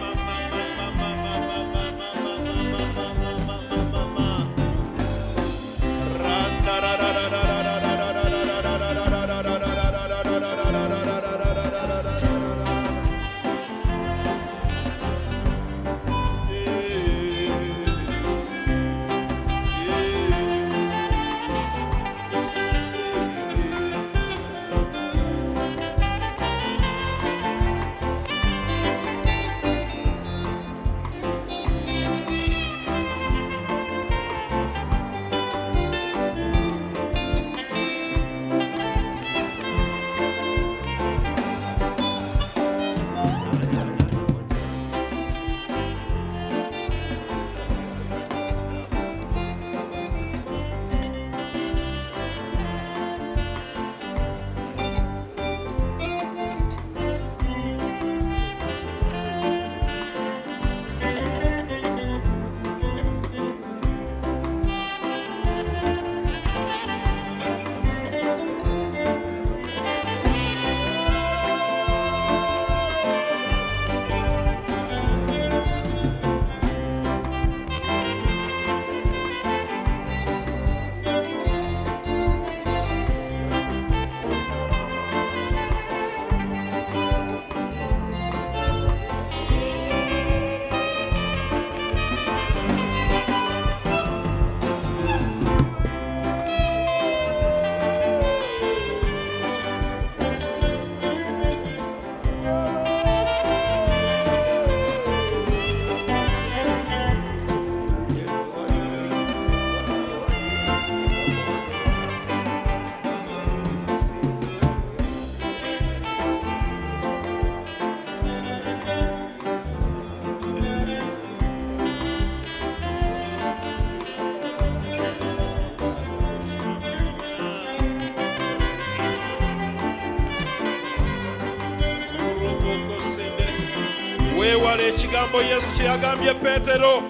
weewale ekigambo Yesu kye yagambye Peetero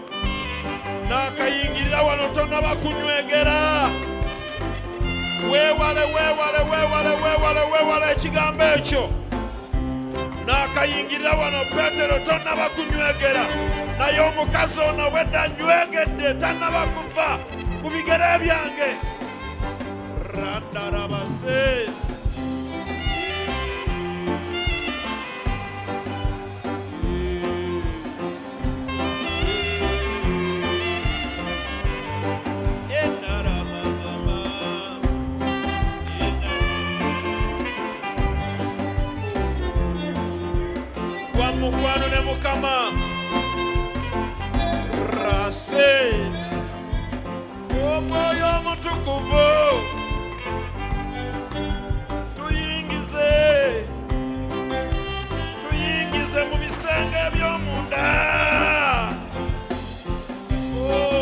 n'akayingirira wano tonnaba kunywegera weewale ekigambo ekyo n'akayingirira wano Peetero tonnaba kunywegera naye omukazi ono wedda nywegedde tannaba kuva ku bigere byange randarabase mukwano ne mukama rase omwoyo omutukuvu tuyingize mu bisenge by'omunda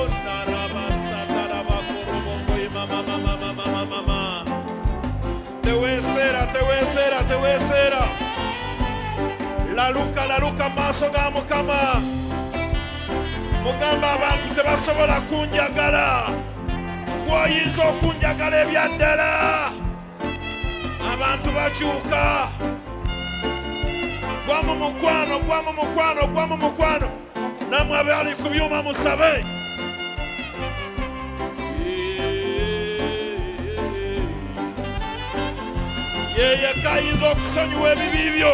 laluka maaso ga Mukama. Mugamba abantu tebasobola kunjagala. Gwoyinza okunjagala ebyaddala. Abantu bakyuka. Gwa mu mukwano. Namwe abali ku byuma musabe. Yeye kayinza okusonyiwa ebibi byo.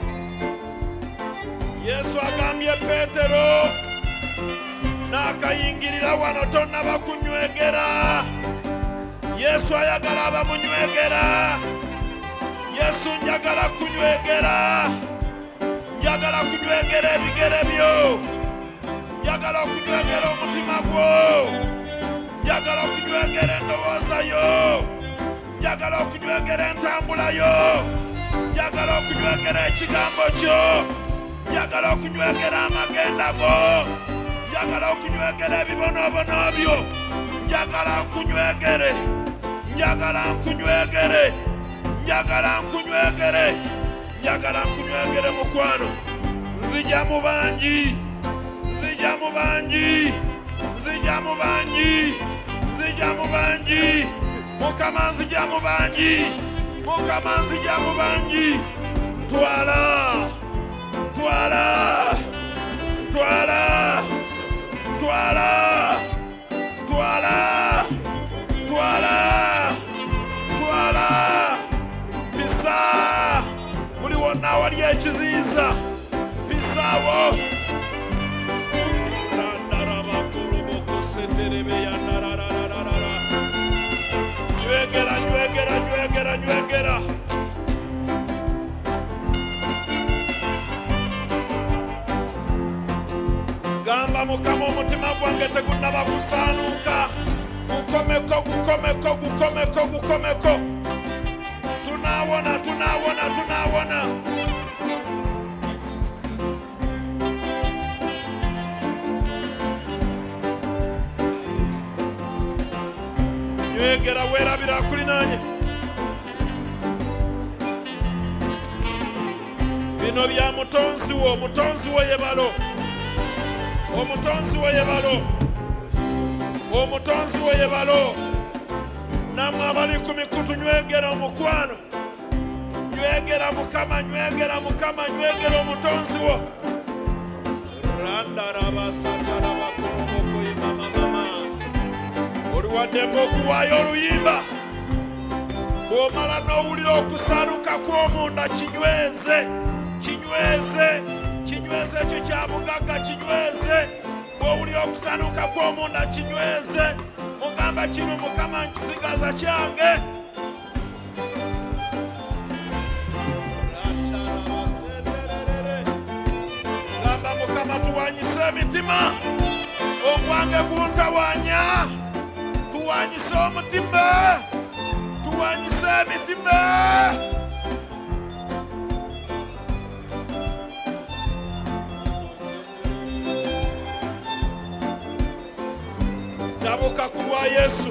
Yesu agambye Petero n'akayingirira wano tonnaba kunywegera. Yesu ayagala abamunywegera. Yesu njagala kunywegera. Njagala kunywegera ebigere byo. Njagala kunywegera omutima gwo. Njagala kunywegera endowooza yo. Njagala okunywegera entambula yo. Njagala okunywegera ekigambo kyo. Njagala okunywegera amagenda go. Njagala okunywegera ebibonoobono byo. Njagala nkunywegere. Njagala nkunywegere. Njagala nkunywegere. Njagala nkunywegere mukwano. Nzija mu bangi. Nzija mu bangi. Nzija mu bangi. Nzija mu bangi. Mukama nzija mu bangi. Mukama nzija mu bangi. Twala. Twala. Twala. Twala. Twala. Twala. Twala. Pisa. Buli wonna wali ekiziiza. Pisaawo. Nandarabakorobo seterebe ya nararararara. Nywegera. Gamba Mukama omutima gwange tegunnaba kusaanuuka. Gukomeko. Tunaawona. Nywegera weerabira kuli nange. Bino bya mutonzi wo yebalo. Omutonzi wo yebalo. Namwe abali ku mikutu nywegera omukwano. Nywegera Mukama, nywegera omutonzi wo. Randarabasatarabakoroboko imama. Oliwaddembe okuwaayo oluyimba. Bw'omala n'owulira okusaanuka kw'omunda kinyweze ekyo kya bugagga kinyweze. Bw'owulira okusaanuka kw'omunda kinyweze. Mugamba kino Mukama nkisigaza kyange. Gamba Mukama tuwanyise emitima. Ogwange guntawanya. Tuwanyise omutima. Tuwanyise emitima. Tabuka kulwa Yesu.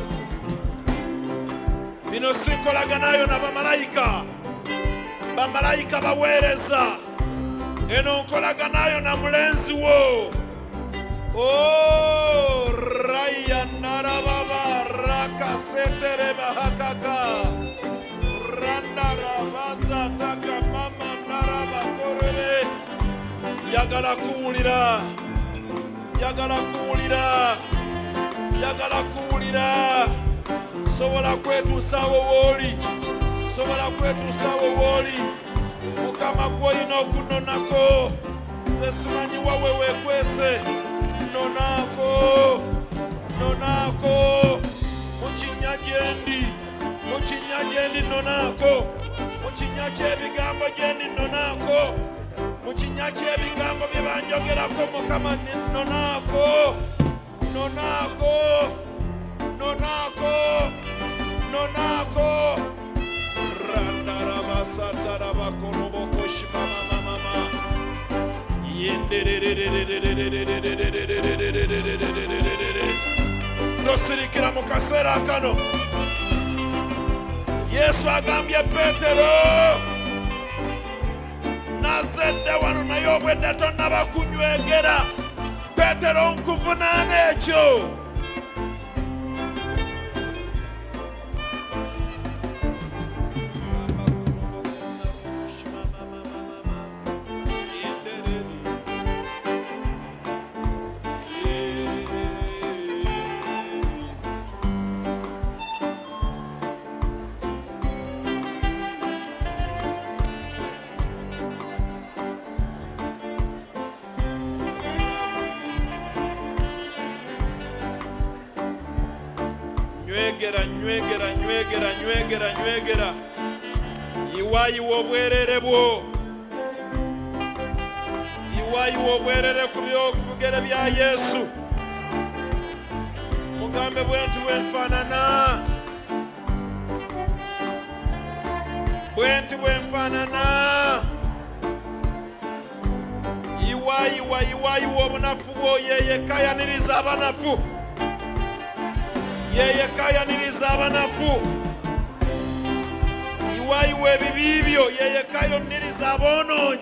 Bino sinkolaganayo na bamalayika baweereza. Eno nkolaganayo na mulenzi wo. Oh, raya narababa rakasetere bahakaka. Randarabaza taka mama naraba korebe. Yagala kuwulira. Sobola kwetuusaawo wooli. Mukama gw'olina okunonako. Nze simanyi wawe weekwese. Nonako. Mukinnya gyendi nonako. Mukinnya ky'ebigambo gyendi nonako. Mukinnya ky'ebigambo bye banjogerako Mukama nonako. Randarabasatarabakoroboko shimamamama. Tosirikira mu kaseera kano. Yesu agambye Petero wazadde wano naye obwedda tonnaba kunywegera. Peetero nkuvunaana ekyo. Nywegera. Yiwayiwa obwerere bwo. Yiwayiwa obwerere ku bigere bya Yesu. Mugambe bwentu bwenfaanana. Bwentu bwenfaanana. Yiwayiwa obunafu bwo yeyekayaniriza abanafu. Yeyekayaniriza abanafu. Yiwayiwa ebibi byo yeyekayaniriza aboonoonyi.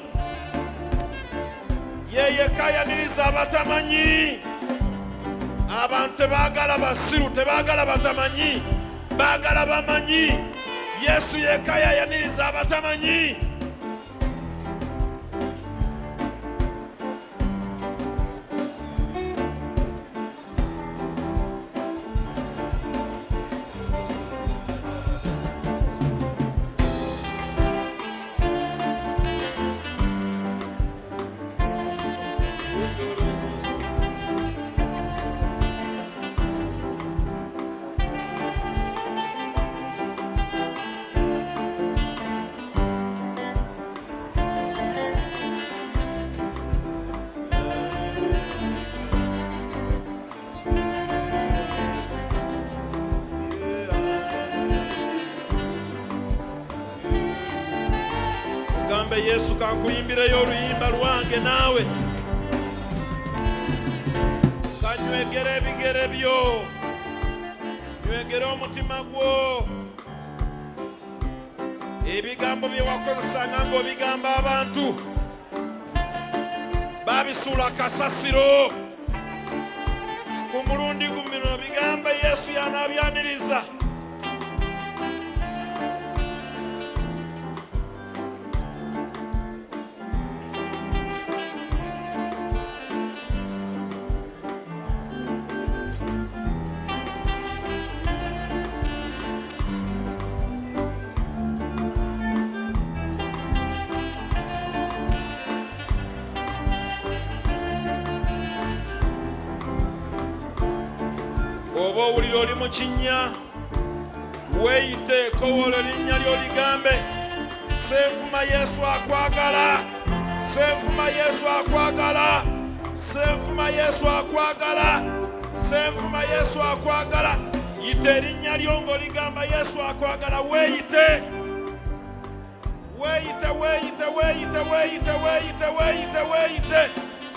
Yeyekayaniriza abatamanyi. Abantu tebaagala basiru, tebaagala batamanyi, baagala bamanyi. Yesu yekayaniriza abatamanyi. Yesu kankuyimbirayo oluyimba lwange naawe. Kanywegera ebigere byo. Nywegera omutima gwo. Ebigambo bye wakozesanga ng'obigamba abantu. Babisuula kasasiro. Ku mulundi guno bigamba Yesu y'anaabyaniriza. Oba owulira oli mu kinnya, weeyite kowoola erinnya ly'oligambe. Senfuma Yesu akwagala. Senfuma Yesu akwagala. Senfuma Yesu akwagala. Senfuma Yesu akwagala. Yita erinnya lyo ng'oligamba Yesu akwagala. Weeyite. Weeyite, weeyite, weeyite, weeyite, weeyite, weeyite, weeyite.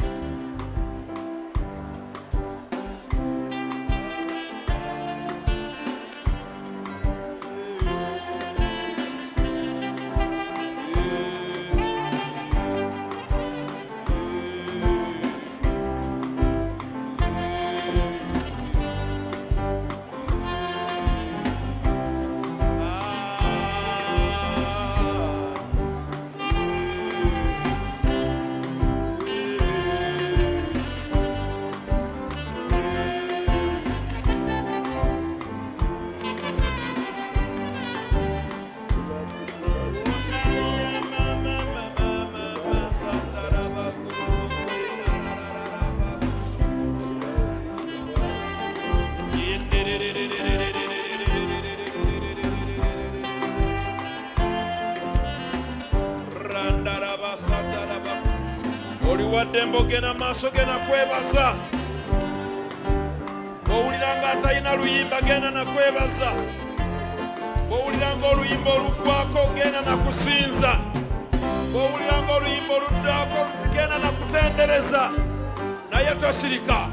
Oliwadde mbogena maaso gena kwebaza. Bw'owulira ng'atalina luyimba genda na kwebaza. Bw'owulira ng'oluyimba oluggwako genda na kusinza. Bw'owulira ng'oluyimba oluddako genda na kutendereza. Naye tosirika.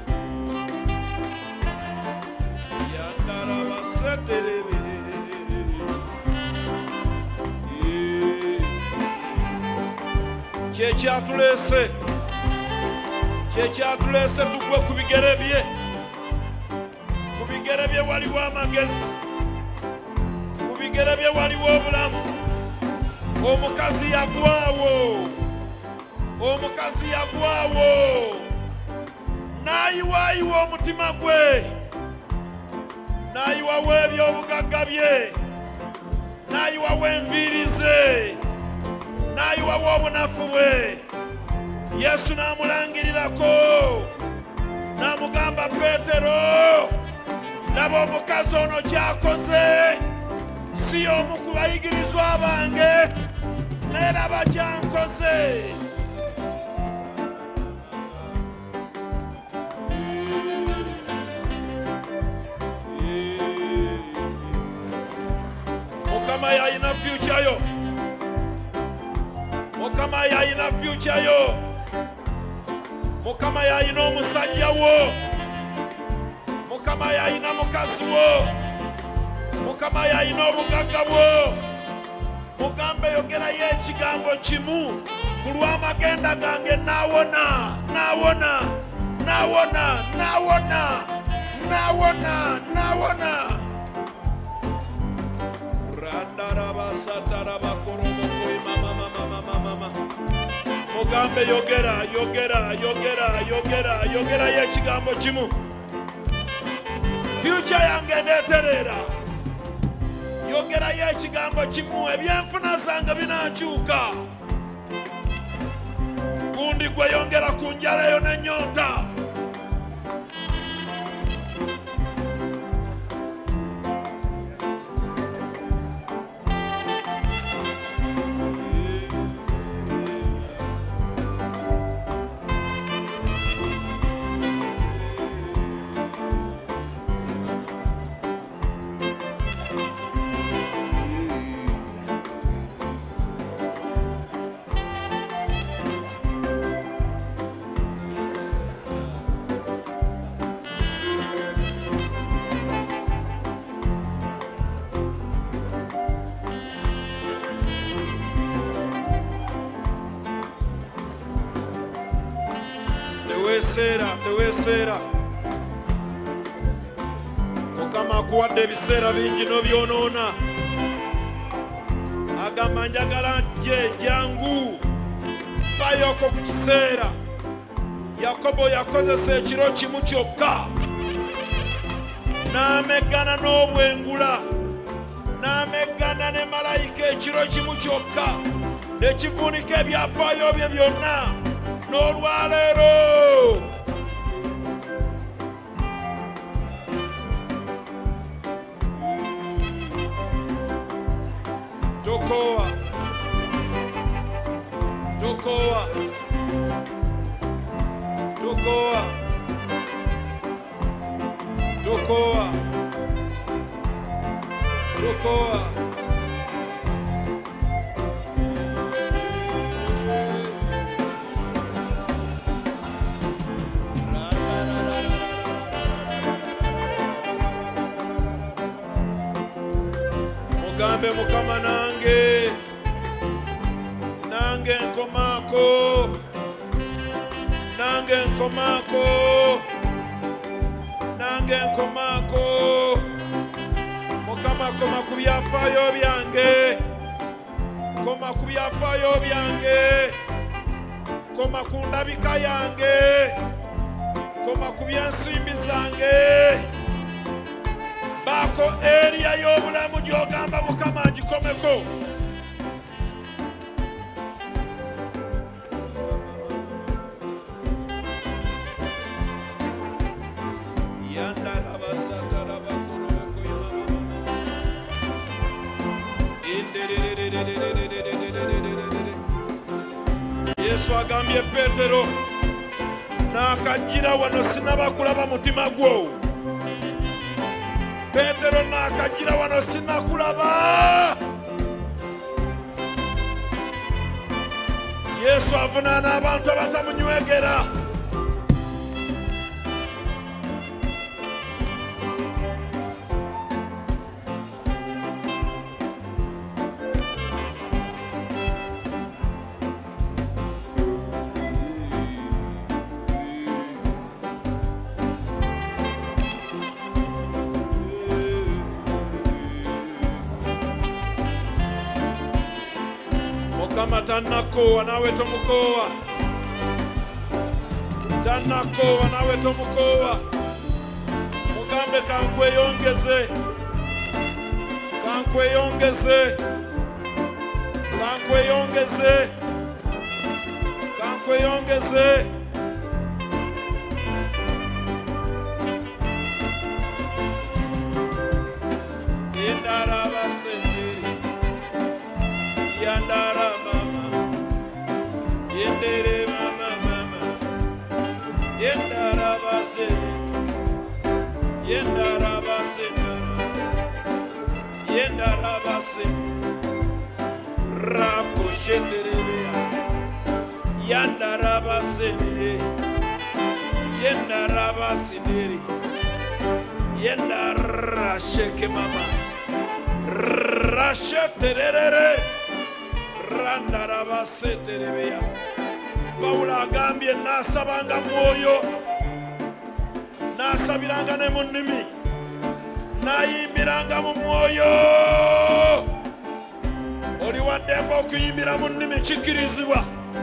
Yandaraba seterebe. Kyekyatuleese tugwe ku bigere bye. Ku bigere bye waliwo amagezi, ku bigere bye waliwo obulamu. Omukazi yagwawo, n'ayiwaayiwa omutima gwe, n'ayiwawo ebyobugagga bye, n'ayiwawo enviiri ze, n'ayiwawo obunafu bwe. Yesu n'amulangirirako n'amugamba, Peetero, laba omukazi ono ky'akoze, si omu ku bayigirizwa bange, naye laba ky'ankoze. Mukama yalina future yo. Mukama yalina future yo. Mukama yalina omusajja wo. Mukama yalina mukazi wo. Mukama yalina obugagga bwo. Mugambe yogerayo ekigambo kimu ku lw'amagenda gange, naawona, naawona, naawona, naawona, naawona, naawona. Mugambe yogerayo ekigambo kimu. Future yange neeterera. Yogerayo ekigambo kimu, ebyenfuna zange binankyuka. Gundi gwe yongera ku njala yo n'ennyonta. Teweeseera. Mukama akuwadde ebiseera bingi n'obyonoona. Agamba njagala nje jangu. Fayoko ku kiseera. Yakobo yakozesa ekiro kimu kyokka. N'ameggana n'obwengula. N'ameggana ne malayika ekiro kimu kyokka. Ne kivuunika ebyafaayo bye byonna. N'olwaleero Tokoa Mugambe Mukama nange nkomaako. Mukama koma ku byafaayo byange. Koma ku ndabika yange. Koma ku byensimbi zange. Baako eriya y'obulamu gy'ogamba Mukama agikomeko. Yesu agambye Peetero, n'akajjira wano sinnabakulaba mutima gwo. Peetero n'akajjira wano sinnakulaba. Yesu avunaana abantu abatamunywegera. Mukama tannakowa nawe tomukowa. Tannakowa nawe tomukowa. Mugambe kankweyongeze. Kankweyongeze. Kankweyongeze. Kankweyongeze. Yandara mama, yendere mama mama, yendara base, yendara base, yendara base, rapo shendere, yandara base, yendara base, yendara shake mama, rasheterere. Randarabaseterebeya. Paula agambye nasabanga mwoyo, nasabiranga ne mu nnimi, nayimbiranga mu mwoyo. Oli waddemba okuyimbira mu nnimi kikirizibwa.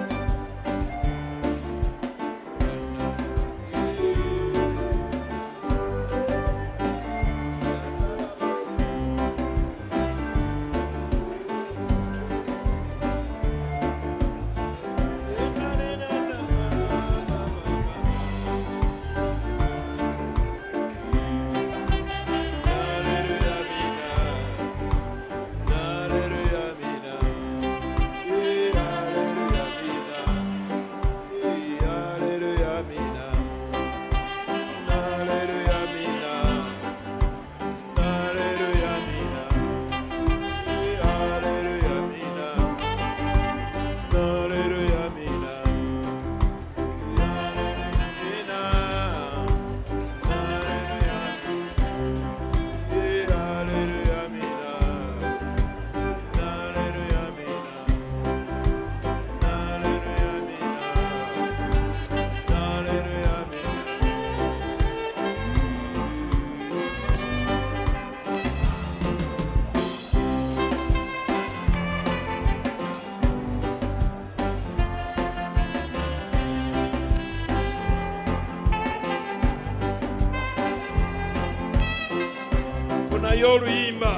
Oluyimba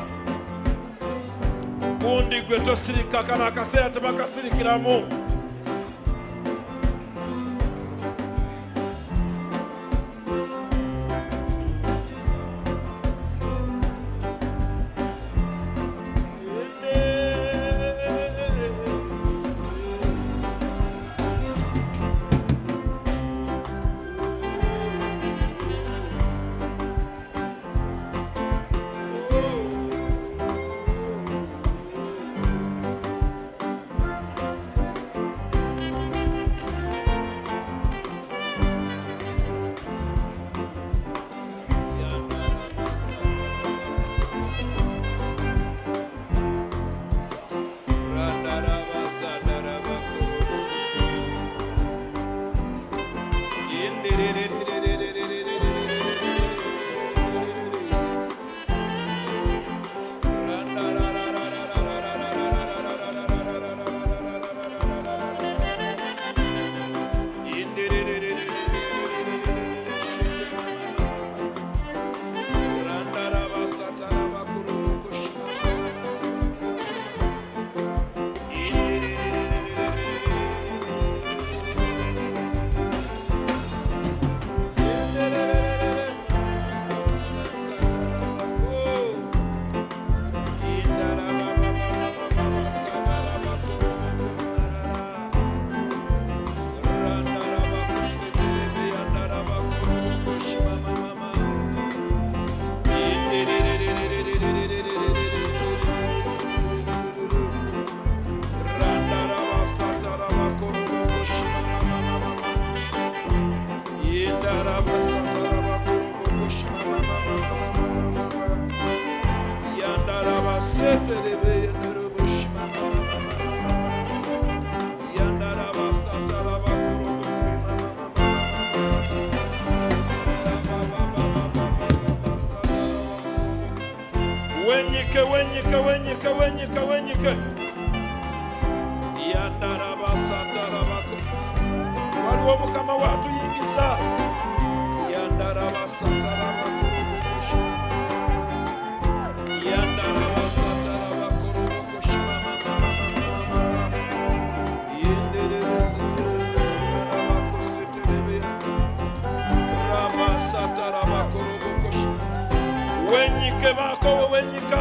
gundi gwe tosirika kana akaseera tebakasirikiramu. w'omukama watuyingiza yandarabasatarabakorobokosha yandarabasatarabakorobokosha yendererezerabakoseterebe rabasatarabakorobokosha wenyike bako wenyika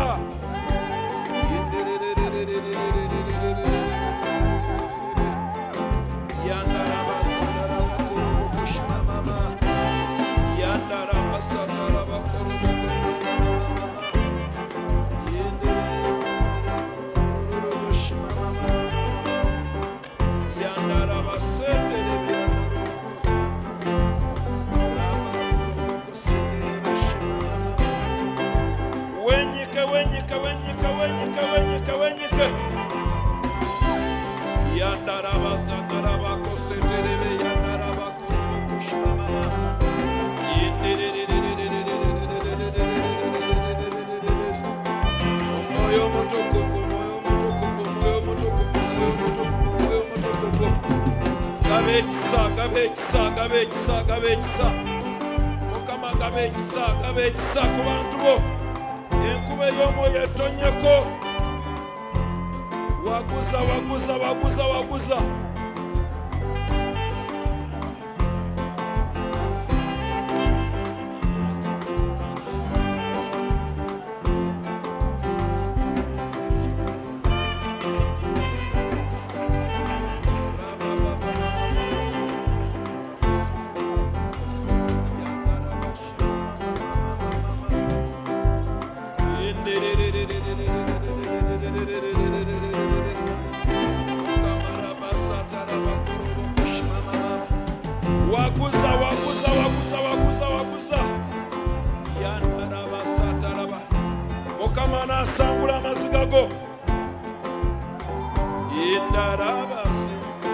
gabekisa mukama gabekisa ku bantu bo enkuba ey'omwoyo etonyeko waguza waguza yandarabasatara mukama nasangula amaziga go yendarabasi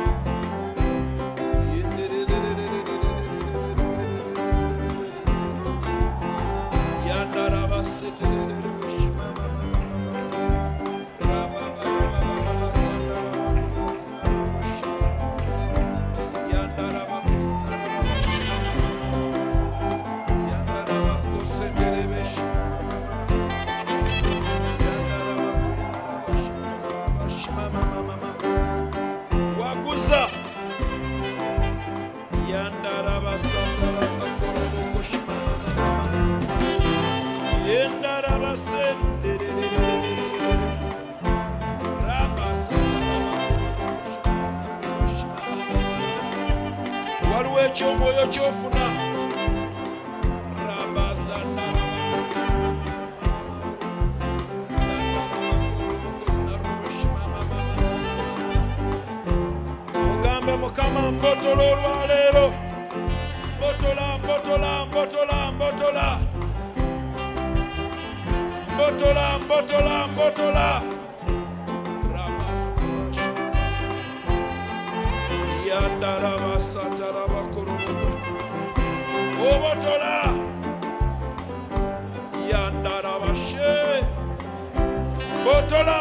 waliwo ekyomwoyo kyofuna mugambe mukama mbotola olwaleero mbotola yandarabasatarabakoroboko obotola yandarabashe botola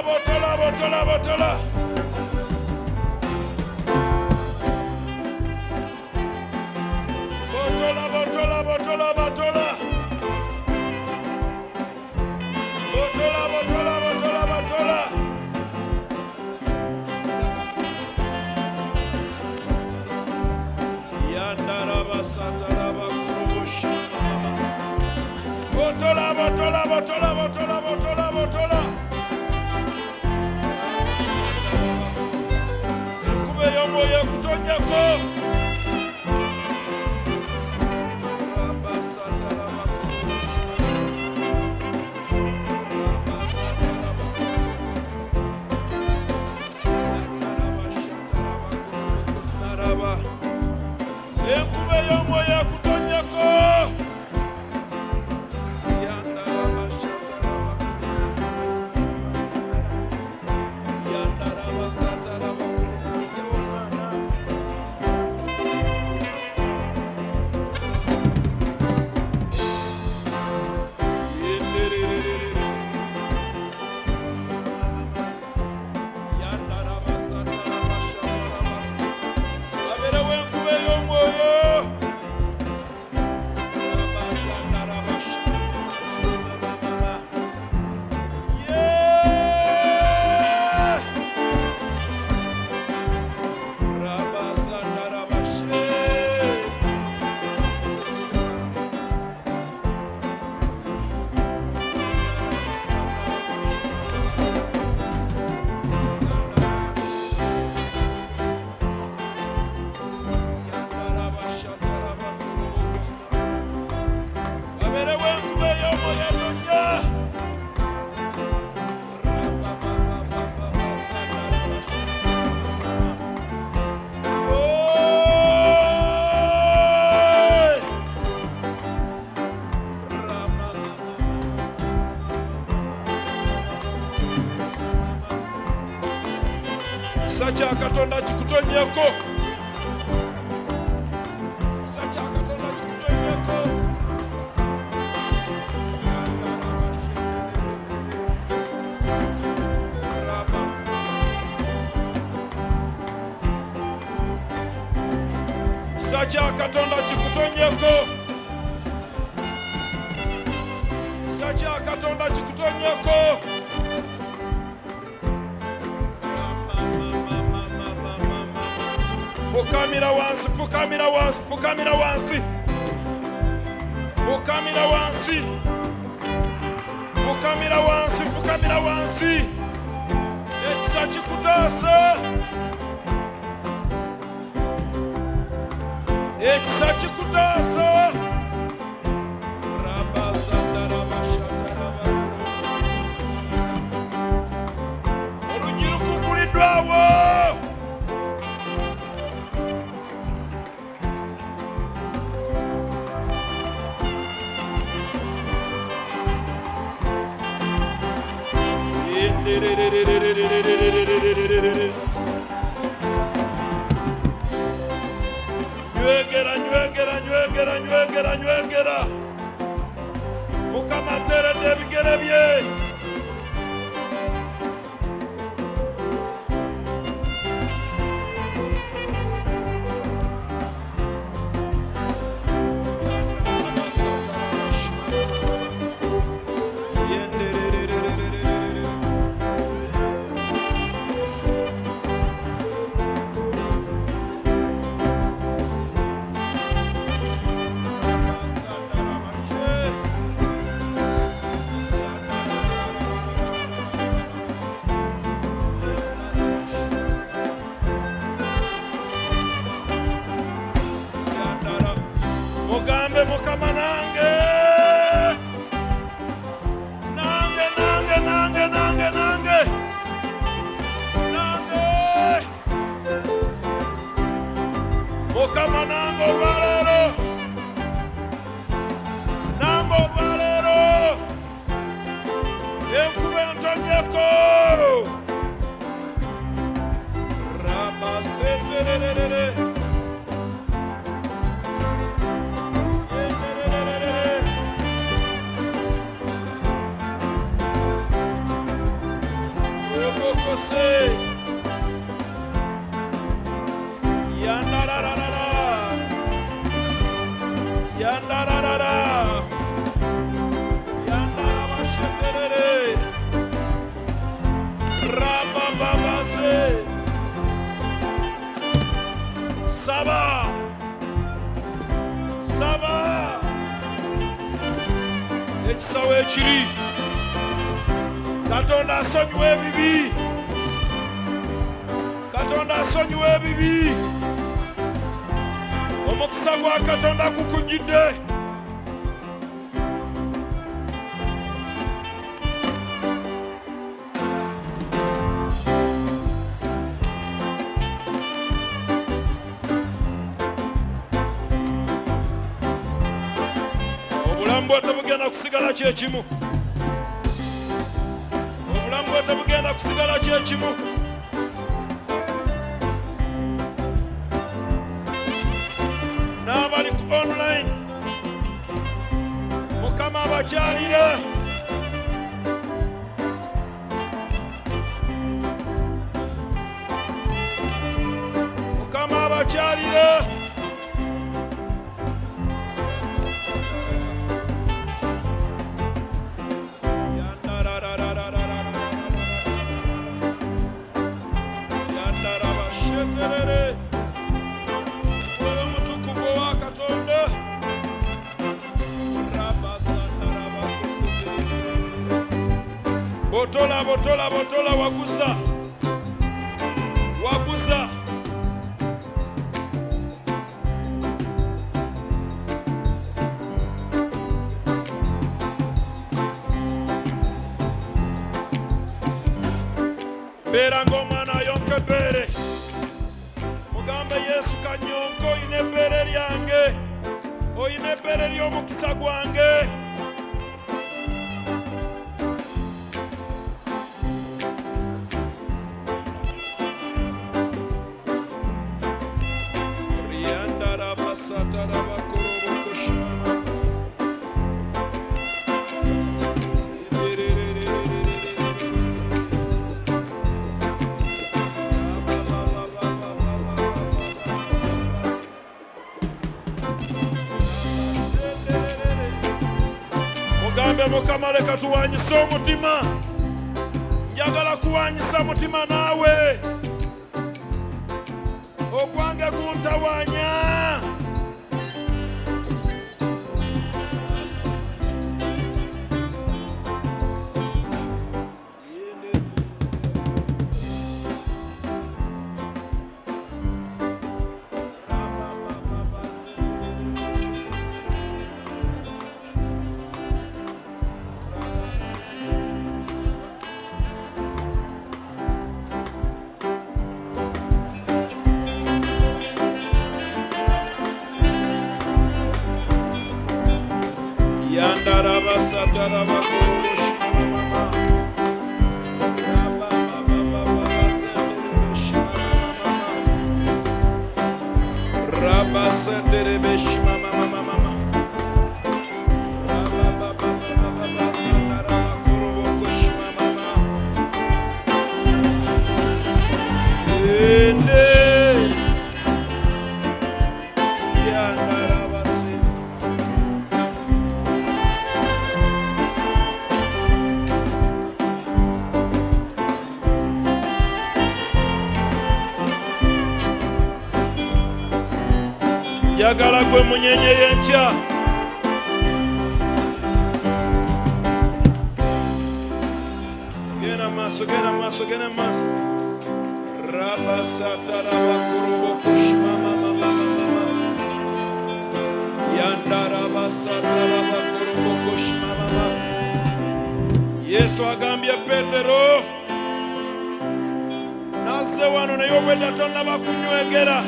botola kube y'omwoyo ekutonyako enkube y'omwoyo ekutonyako Katonda kikutonyeko. Ekisa kya Katonda kikutonyeko. Ekisa kya Katonda kikutonyeko. Ekisa kya Katonda kikutonyeko. Fukamira wansi, fukamira wansi, fukamira wansi. Fukamira wansi. Fukamira wansi, fukamira wansi. Ekisa kikutaasa. Ekisa kikutaasa. Oluggi lukuguliddwawo. Nywegera, nywegera, nywegera, nywegera, nywegera. Mukama ateeredde ebigere bye. Mugambe Mukama nange. Nange, nange, nange, nange, nange. Nange. Mukama nange olwaleero. Nange olwaleero. Enkuba entonyeko. Rabasetererere. Saba, Saba, ekisawo ekiri. Katonda asonyiwa ebibi. Katonda asonyiwa ebibi. Omukisa gwa Katonda gukujjidde. Obulamu bwo tebugenda kusigala kyekimu. Obulamu bwo tebugenda kusigala kyekimu. N'abali ku online, Mukama abakyalira. Mukama abakyalira. Botola, botola, botola, waguza. Waguza. Bera ng'omwana ayonka ebbere. Mugambe Yesu kanyonko oyina ebbere lyange. Oyina ebbere ly'omukisa gwange. tugambe Mukama leka tuwanyise omutima njagala kuwanyisa mutima naawe ogwange guntawanya Yagala gwe munyenye yenkya gena maso rabasata rabakurubo kushmama mama yanda rabasata rabakurubo kushmama Yesu agambye Petero naze wano naye obwedda tonnaba kunywegera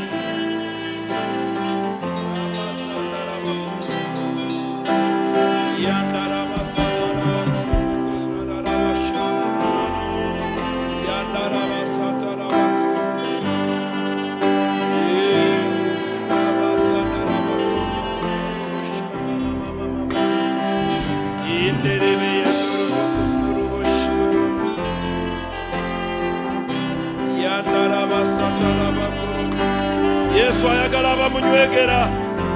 Yesu ayagala abamunywegera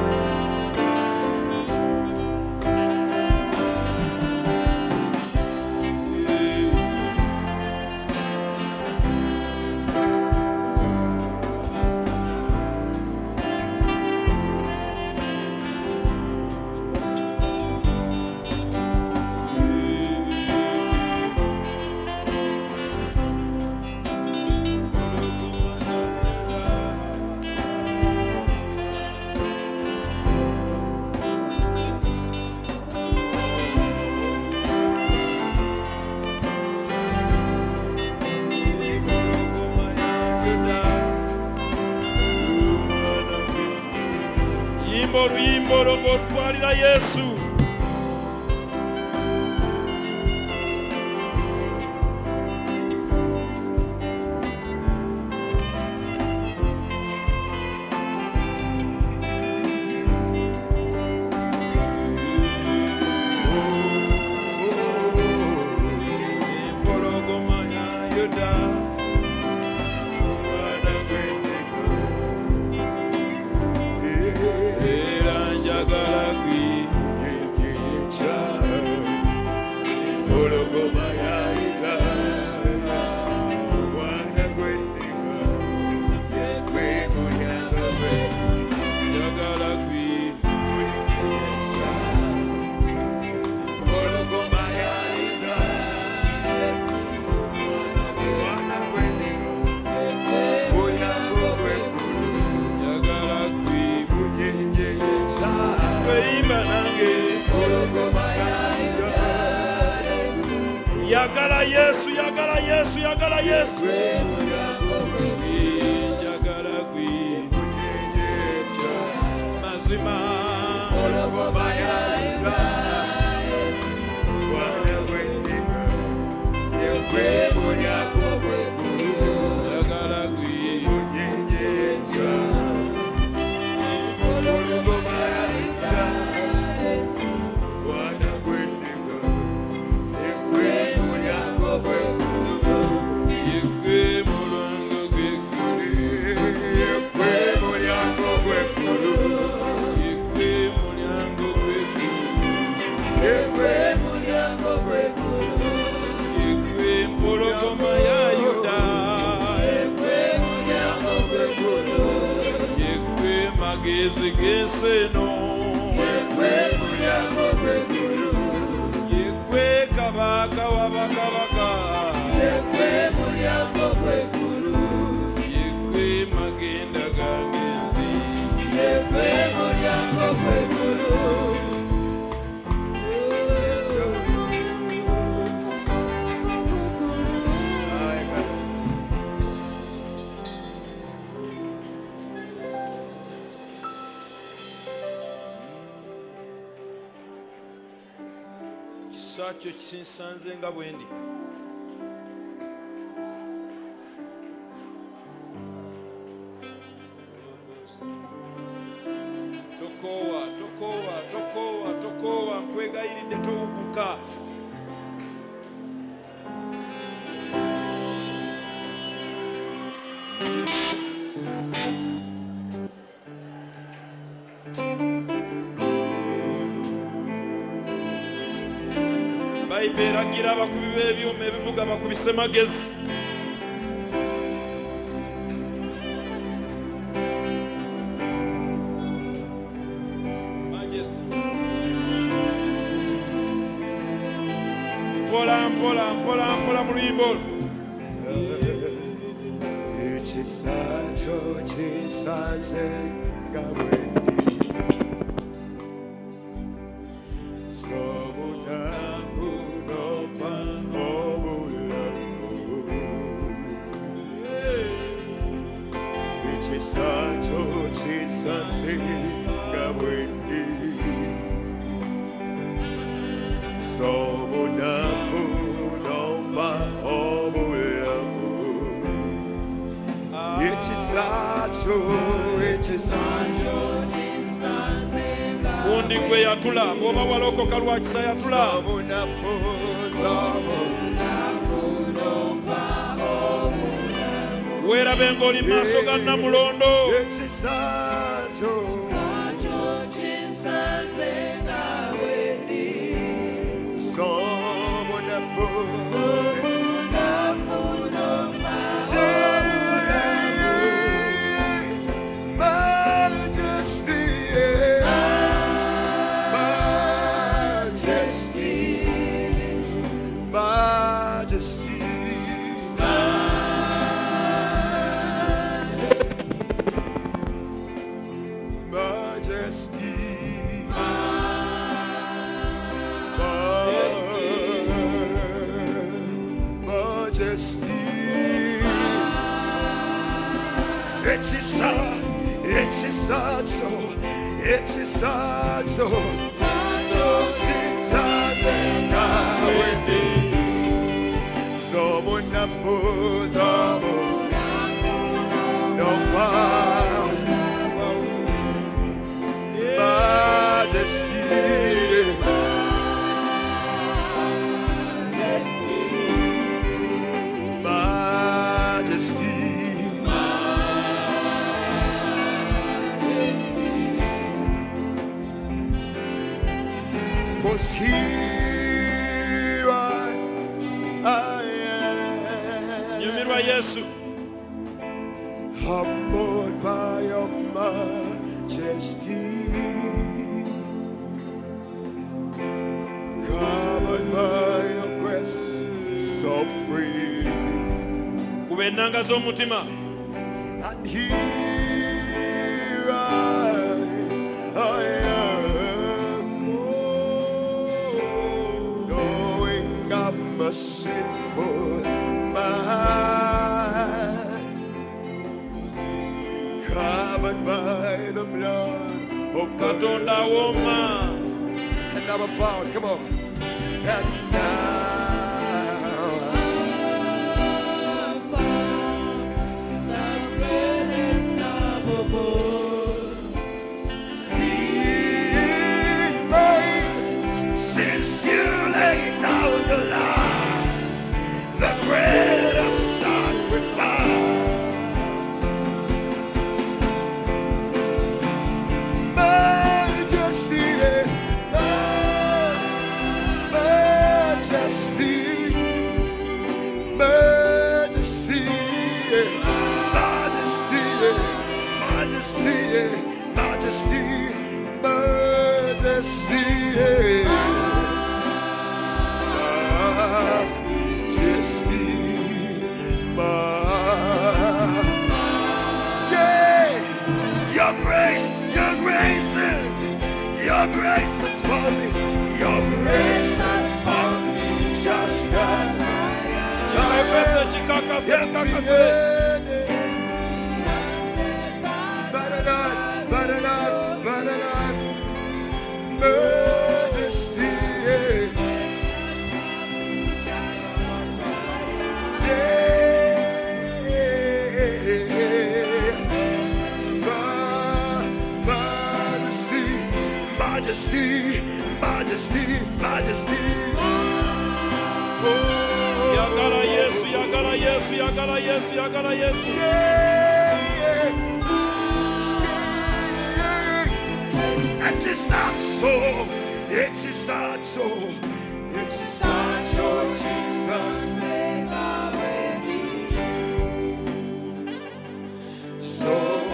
Oluyimba olw'okutwalira Yesu Yagala Yesu, yagala Yesu, yagala Yesu. Yagala gwi mazima. Yagala gwi magezi g'enseno Yegwe mulyango gw'eggulu. yegwe kabaka w'abakabaka Yegwe mulyango gw'eggulu. yegwe magenda gangenzi Yegwe mulyango gw'eggulu. kisa kyo kinsanze nga bwe ndi tokoowa tokoowa tokoowa tokoowa nkwegayiridde towuguka bayibuli eragira abakubi b'ebyuma ebivuga bakubise magezi Majesty. mpola mpola mpola mpola mu luyimba olwo Ekisa kyo kinsanze nga bwe ndi. Somunafu n'ompa obulamu. Ekisa kyo kinsanze nga bwe ndi. Somunafu n'ompa obulamu. Ekisa kyo gundi gwe yatula bw'oba walokoka lwa kisa yatula omunafu weerabe ng'oli mu maaso ga Namulondo ekisa kyo somunafu Majesty, majesty, majesty, majesty, majesty. Echisacho, echisacho, sinsazenga wendi. Somunafu, somunafa, majesty, majesty. Was here I am, nyumirwa Yesu humbled by your majesty, covered by your grace, so free, kuba ennanga z'omutima and here I am, knowing I'm a sinful man, covered by the blood of the katonda awooma and never found. Come on. And now He is made since you laid down the line, the greatest sacrifice. Majesty, majesty, majesty, majesty, majesty, majesty, majesty, your grace is for me. Your grace is for me, just as I am. Majesty, majesty, majesty, majesty. Yagala Yesu, yagala Yesu, yagala Yesu, yagala Yesu. It's a sad soul, it's a sad soul, Jesus, take away me. So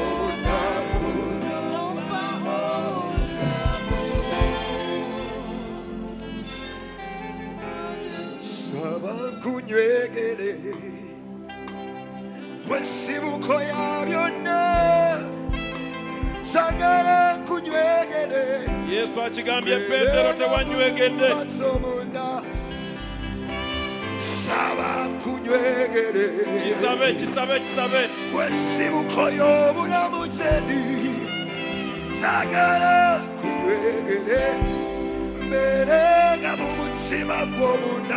kunywegere wesibuko yabyonna sagala kunywegere Yesu akigambye Petero tewanywegedde saba kunywegere kisabe wesibuko y'obulamu kyedi sagala kunywegere mberega mu mutima gw'obuna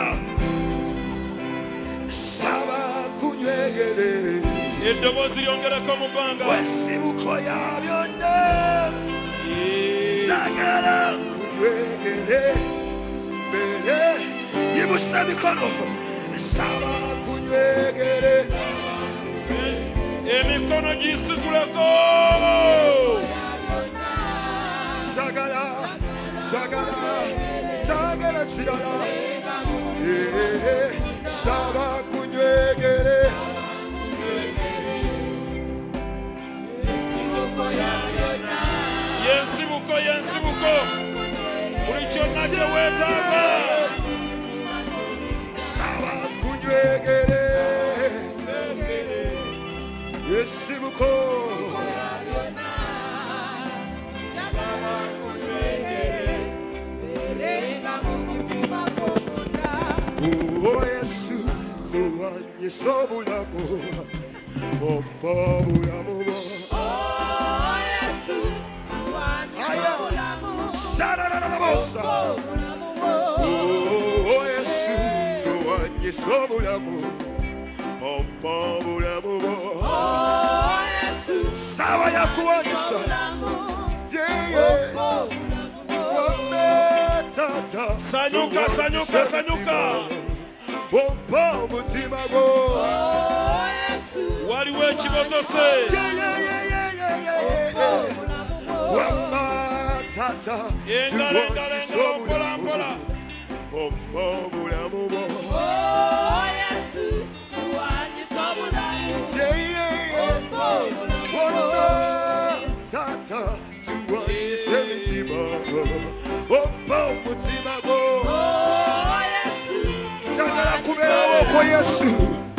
saba kunywegere eddoboozi lyongereko mu bbanga wesibuko ya byonna sagala kunywegere mbere yimusa mikono saba kunywegere emikono gisituleko sagala kirala saba kunywegere yensibuko buli kyonna kye weetaaga saba kunywegere yensibuko oh Yesu tuwanyisa obulamu ompa obulamu oh Yesu tuwanyisa obulamu ompa obulamu saba yakuwanyisa sanyuka ompa omutima gwo waliwo ekibotose wamatata engalo mpola ompa obulamu bwo tata tuwanyisa emitima gwo ompa omutima gwo sagala kubeerawo kwa Yesu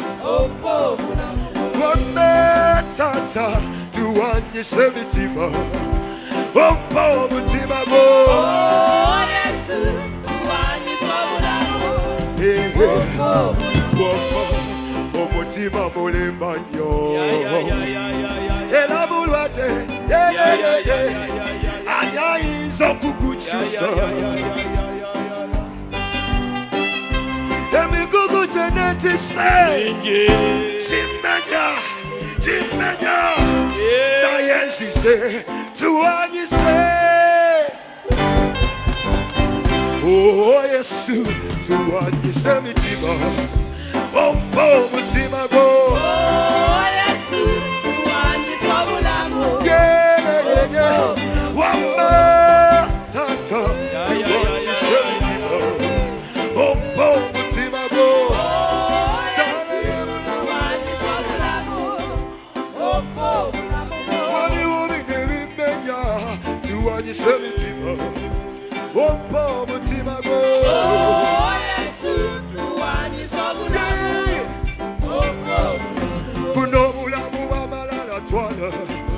wonna tata tuwanyisa emitima ompa omutima gwo omutima mulimba nnyo era bulwadde ani ayinza okugukyusa emigugu gye netise kimenya naye nzize tuwanyise oh Yesu tuwanyise emitima ompa omutima gwo wamma tata tuwanyise emitima ompa omutima gwo waliwo bino ebimenya tulwanyise emitima ompa omutima gwo buno obulamu bw'amalala twala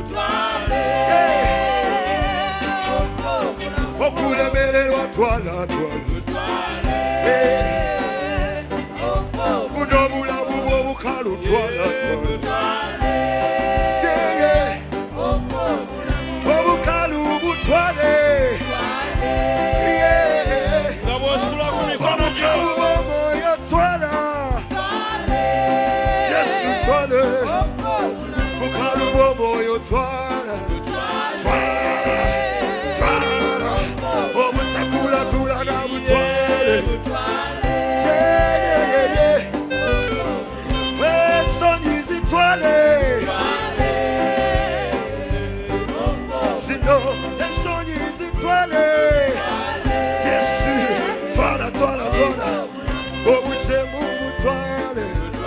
okulemererwa twala buno obulamu bw'obukalu twala obukalu butwale nga bw'ositula ku mikono gyo omwoyo twala yesu twale bukalu bw'omwoyo twala obutakulakula butwale ensonyi zitwale zino ensonyi zitwale yesu twala obukemu butwale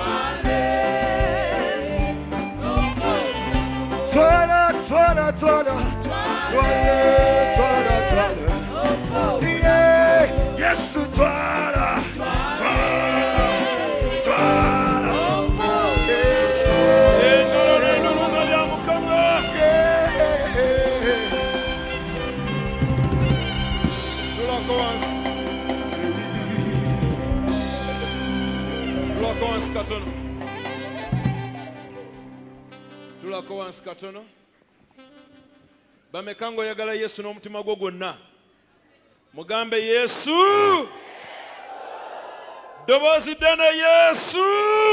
twala yesu twala engalo n'endulunga bya Mukama. Tulako wansi. Tulako wansi katono. Tulako wansi katono. Bameka ng'oyagala Yesu n'omutima gwo gwonna. Mugambe Yesu. Ddoboozi ddene Yesu.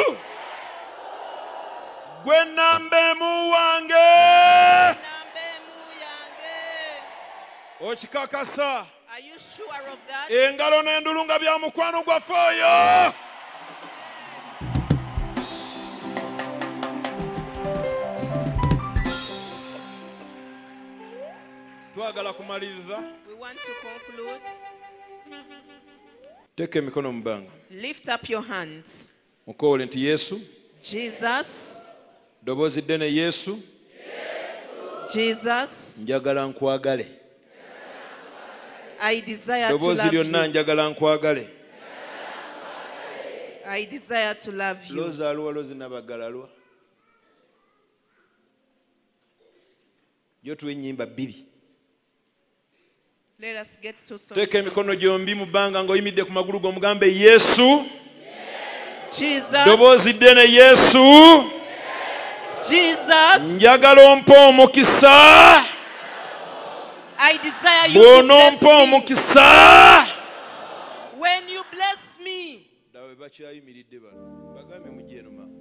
Gwe nnambemu wange. Okikakasa. Are you sure of that? Engalo n'endulunga bya mukwano gwaffe oyo. Twagala kumaliriza. We want to conclude. Teeka emikono mu bbanga. Lift up your hands. Mukoole nti Yesu. Jesus. Ddoboozi ddene Yesu. Jesus. Njagala nkwagale. I desire to Ddoboozi love lyonna you. njagala nkwagale. I desire to love you. Loza aluwa lozi nabagalalwa. Yo tuwe nnyimba bbiri. Let us get to songs. Teeka emikono gyombi mu bbanga ng'oyimidde ku magulu go mugambe Yesu. Jesus. Ddoboozi ddene Yesu. Jesus. Njagala ompa omukisa. I desire you to Bw'onompa bless me. omukisa. When you bless me. Dawe bakyayimiridde bano. Bagambe mujje eno ma.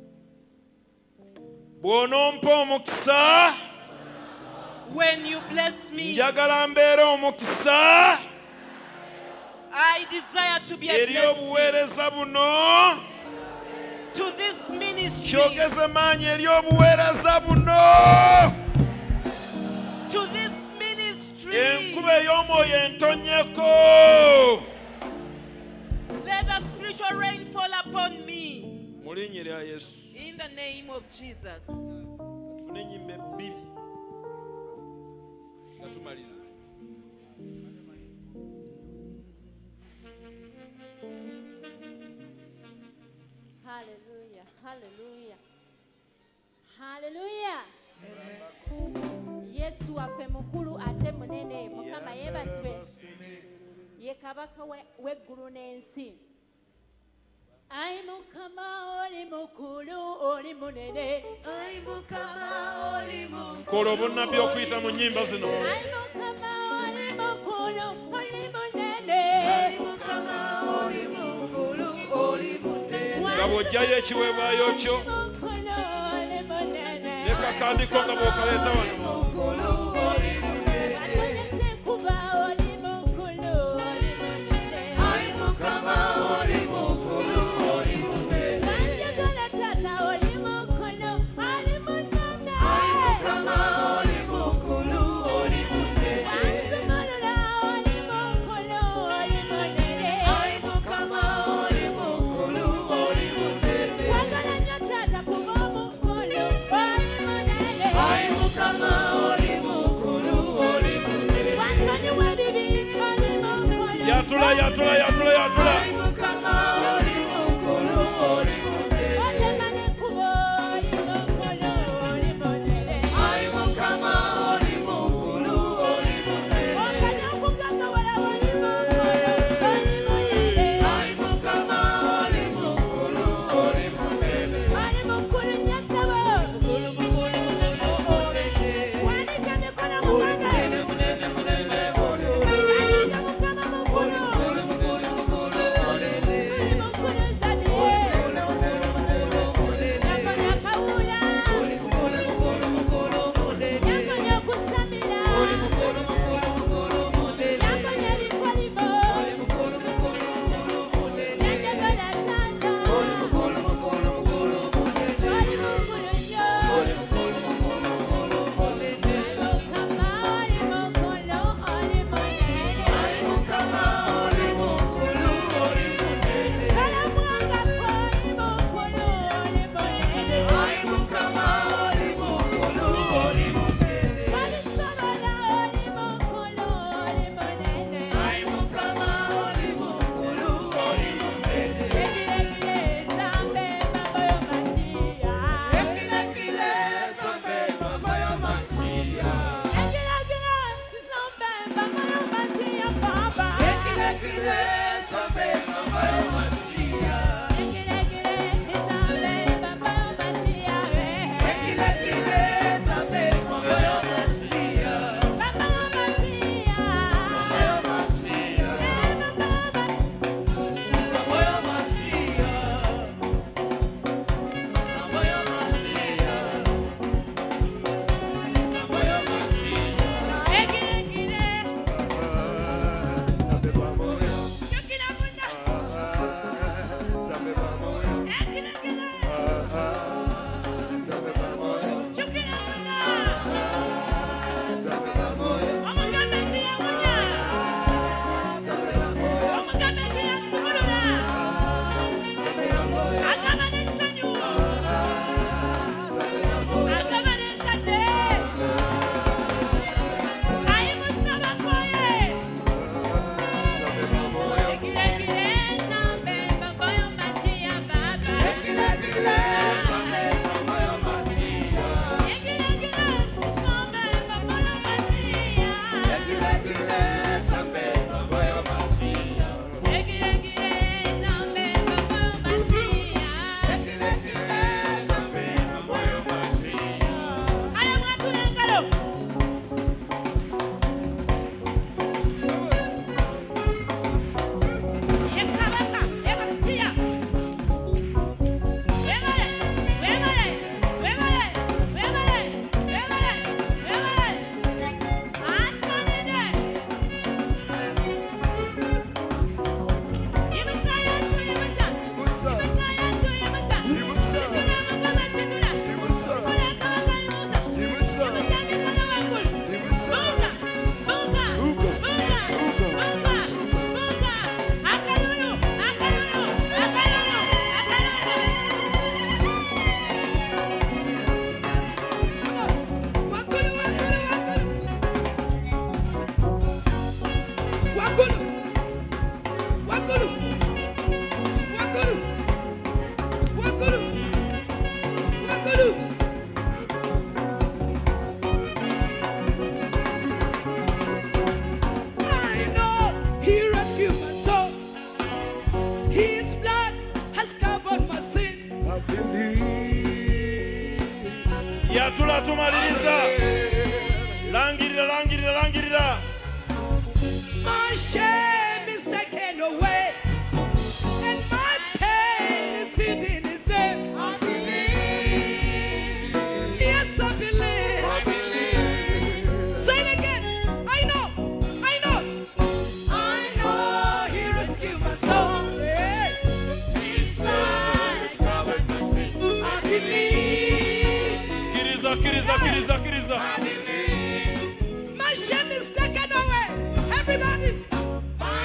Bw'onompa omukisa. When you bless me. Njagala mbeere omukisa. I desire to be a Eri blessing obuweereza buno. to this ministry. Kyogeze maanyi eri obuweereza buno. To this ministry. Enkuba ey'omwoyo entonnyeko. Let the spiritual rain fall upon me. Mu linnya lya Yesu. In the name of Jesus. Tufune ennyimba ebbiri. Nga tumaliza. Hallelujah, hallelujah, hallelujah. Yesu waffe mukulu ate munene, Mukama yeebazibwe. Ye kabaka w'eggulu n'ensi. Ai Mukama oli mukulu oli munene. Ai Mukama oli mukulu. Kola obunnabbi okuyita mu nnyimba zino. Ai Mukama oli mukulu oli munene. Ai Mukama oli mukulu oli munene. Nga bw'oggyayo ekiweebwayo kyo. Mukulu oli munene. Leka kandiko nga bw'okaleeta wano. Mukulu oli munene. Atonyesa enkuba oli mukulu oli munene. Ai Mukama oli mukulu oli munene. Wanjagala taata oli mukulu oli munene. Ai Mukama oli mukulu oli munene. Wansimulula oli mukulu oli munene. Ai Mukama oli mukulu oli munene. Wagala nnyo taata kuba omukulu oli munene. Ai Mukama oli yatula yatula yatula yatula yatula tumaliriza langirira langirira langirira. My shame is taken away and my pain is hidden in His name. I believe. Yes, I believe. I believe. Say it again. I know. I know. I know He rescued my soul. His blood has covered my sin. I believe. Kiriza kiriza kiriza kiriza. I believe. My shame is taken away. Everybody. My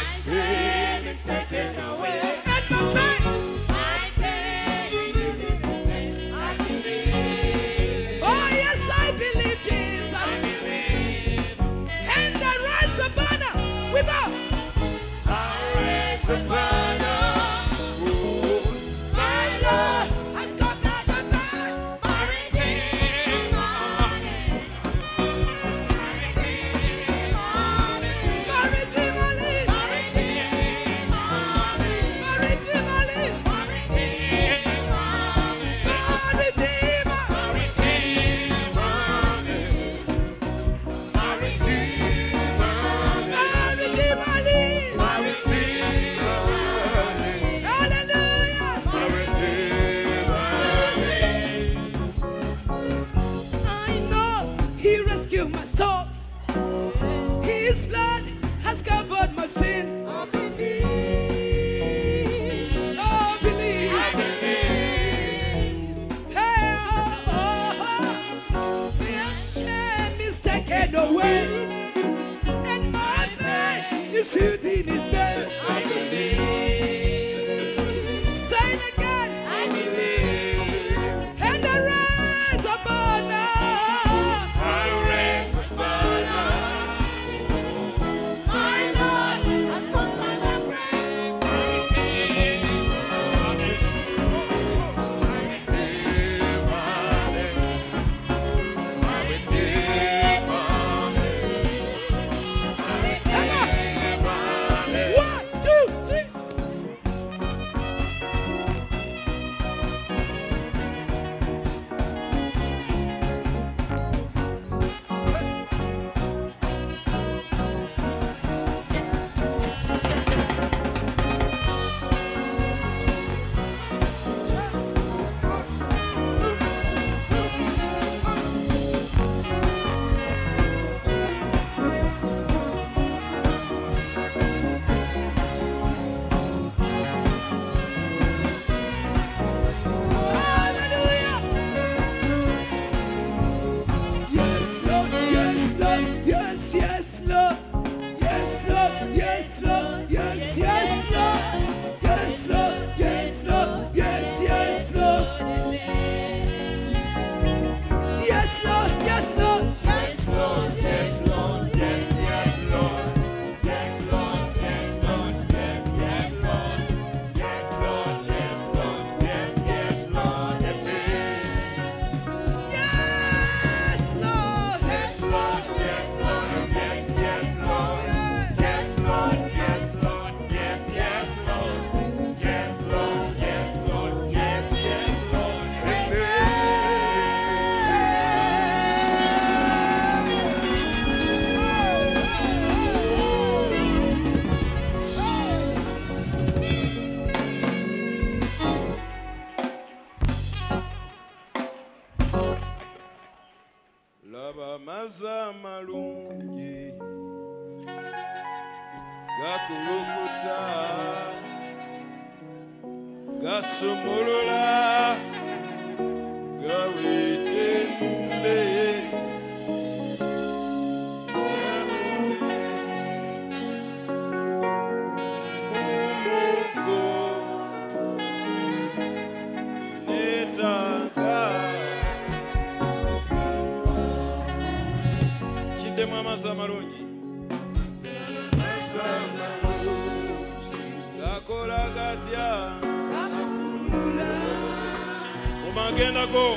Maza malungi gakulukuta gasumulula gawitende Maza marungi gakola gatya umagenda go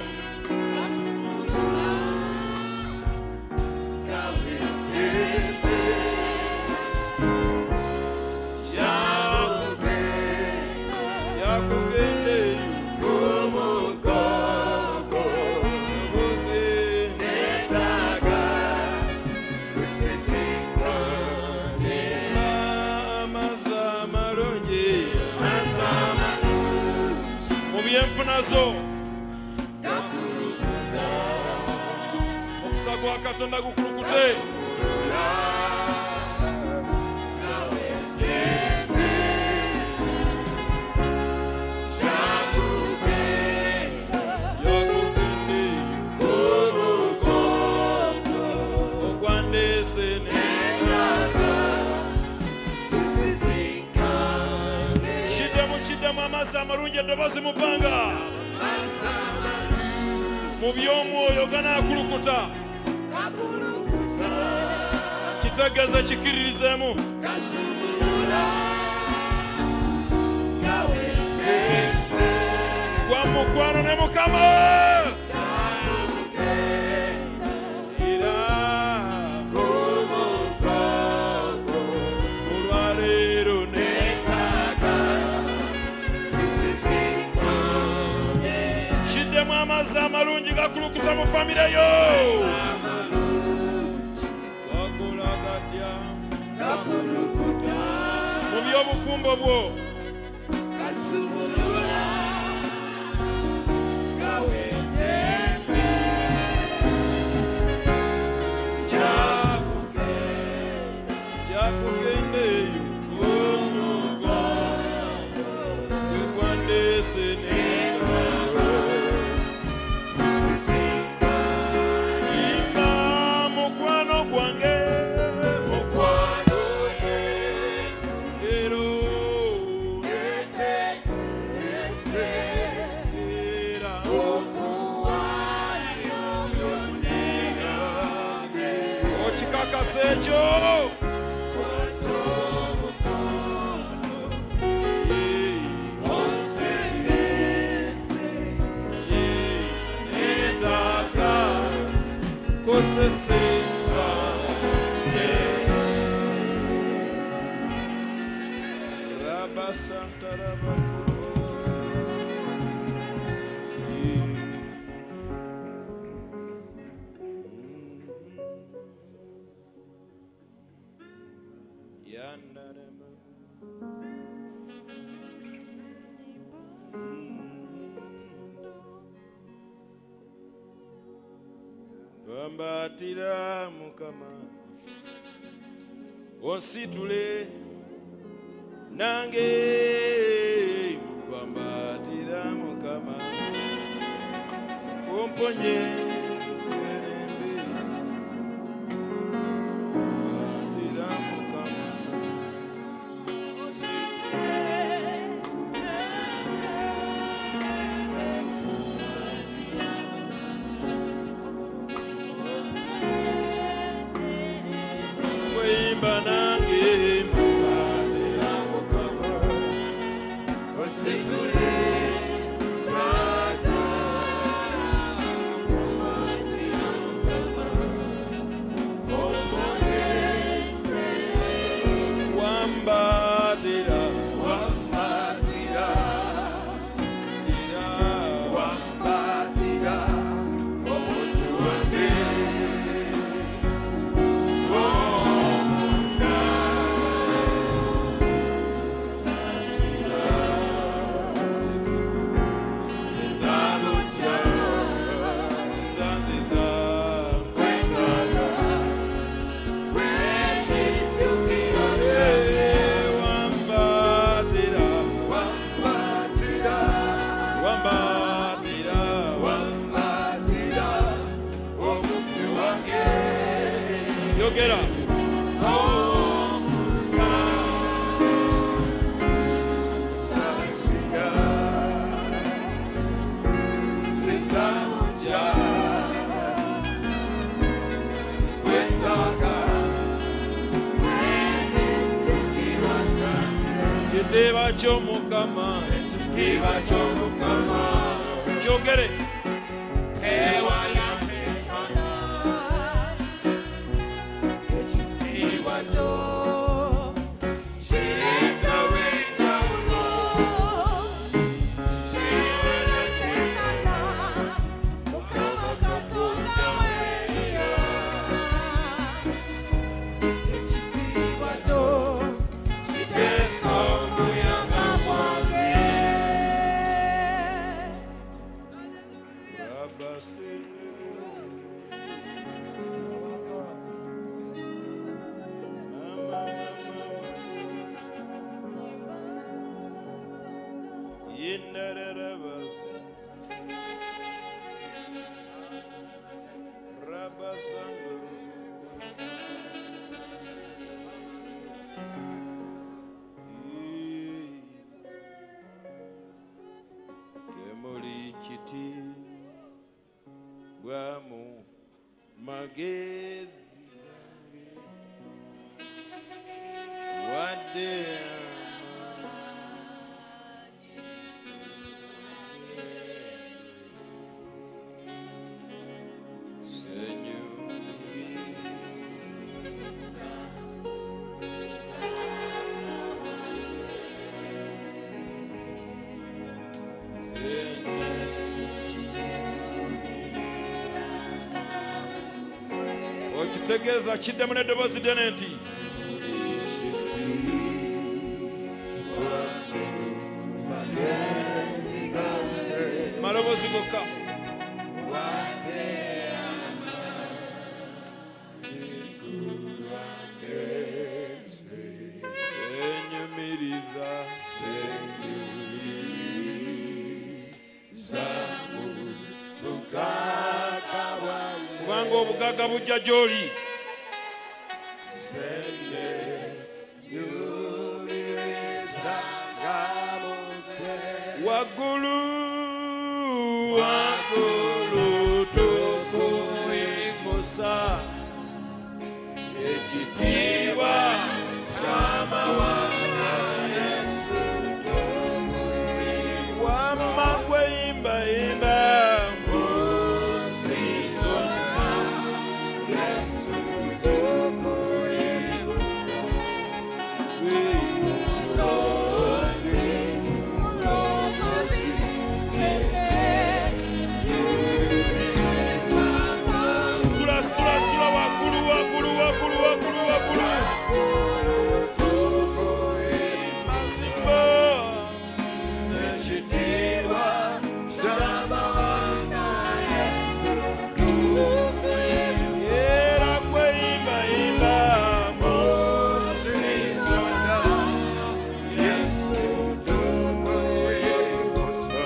nazo okusagwa katonda gukulukute Maza marungi eddoboozi mu bbanga mu by'omwoyo ganaakulukuta kitegeeze kikiririzeemu mukwano ne mukama amazzi amalungi gakulukuta mu famire yo gakola gatya gakulukuta mu byobufumbo bwo gasumulula gawendembe jakugende omugongo gwekwandese Sejo Rabba Santa Rabba Bambatira mukama onsitule nange bambatira mukama omponye serembe bambatira mukama Ekitiibwa ky'Omukama, ekitiibwa ky'Omukama, kyogere ewala ekala, ekitiibwa kyo kireetawo enjawulo, ewala ekala, Mukama Katonda weeriyo, ekitiibwa kyo kiteesa omuyanga gwange. Bwamu magezi wadde tegeeza kiddemu n'eddoboozi ddene nti maloboozi gokka senyumiriza kubanga obugagga bujja gy'oli waggulu waggulu tukuyimusa ekitiibwa ky'amawanga Yesu wamma gwe yimbayimba mu nsi zonna Yesu tukuyimusa Stula waggulu waggulu waggulu waggulu waggulu masimbo ekitiibwa ky'amawanga Yesu era gwe yimbayimba mu nsi zonna Yesu tukuyimusa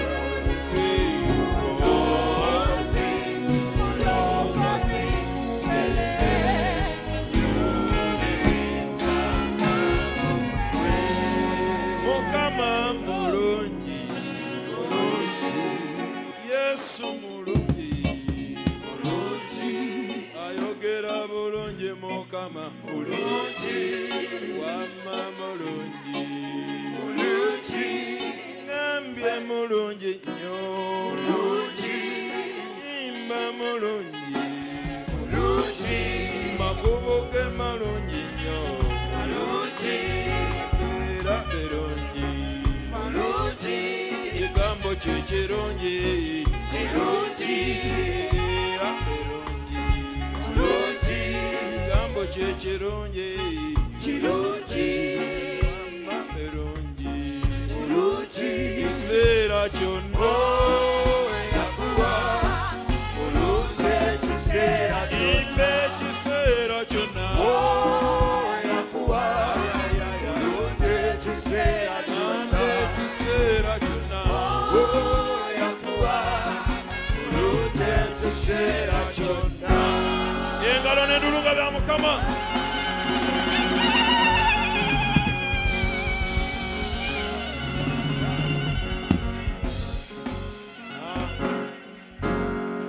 Mukama mulungi Yesu mulungi ayogera bulungi Mukama mulungi wamma mulungi ngambye mulungi nnyo imba mulungi makubo ge malungi nnyo era birungi kigambo kye kirungi era birungi kigambo kye kirungi wamma birungi kiseera kyonna imbe ekiseera kyonna ekiseera kyonna engalo n'endulunga bya Mukama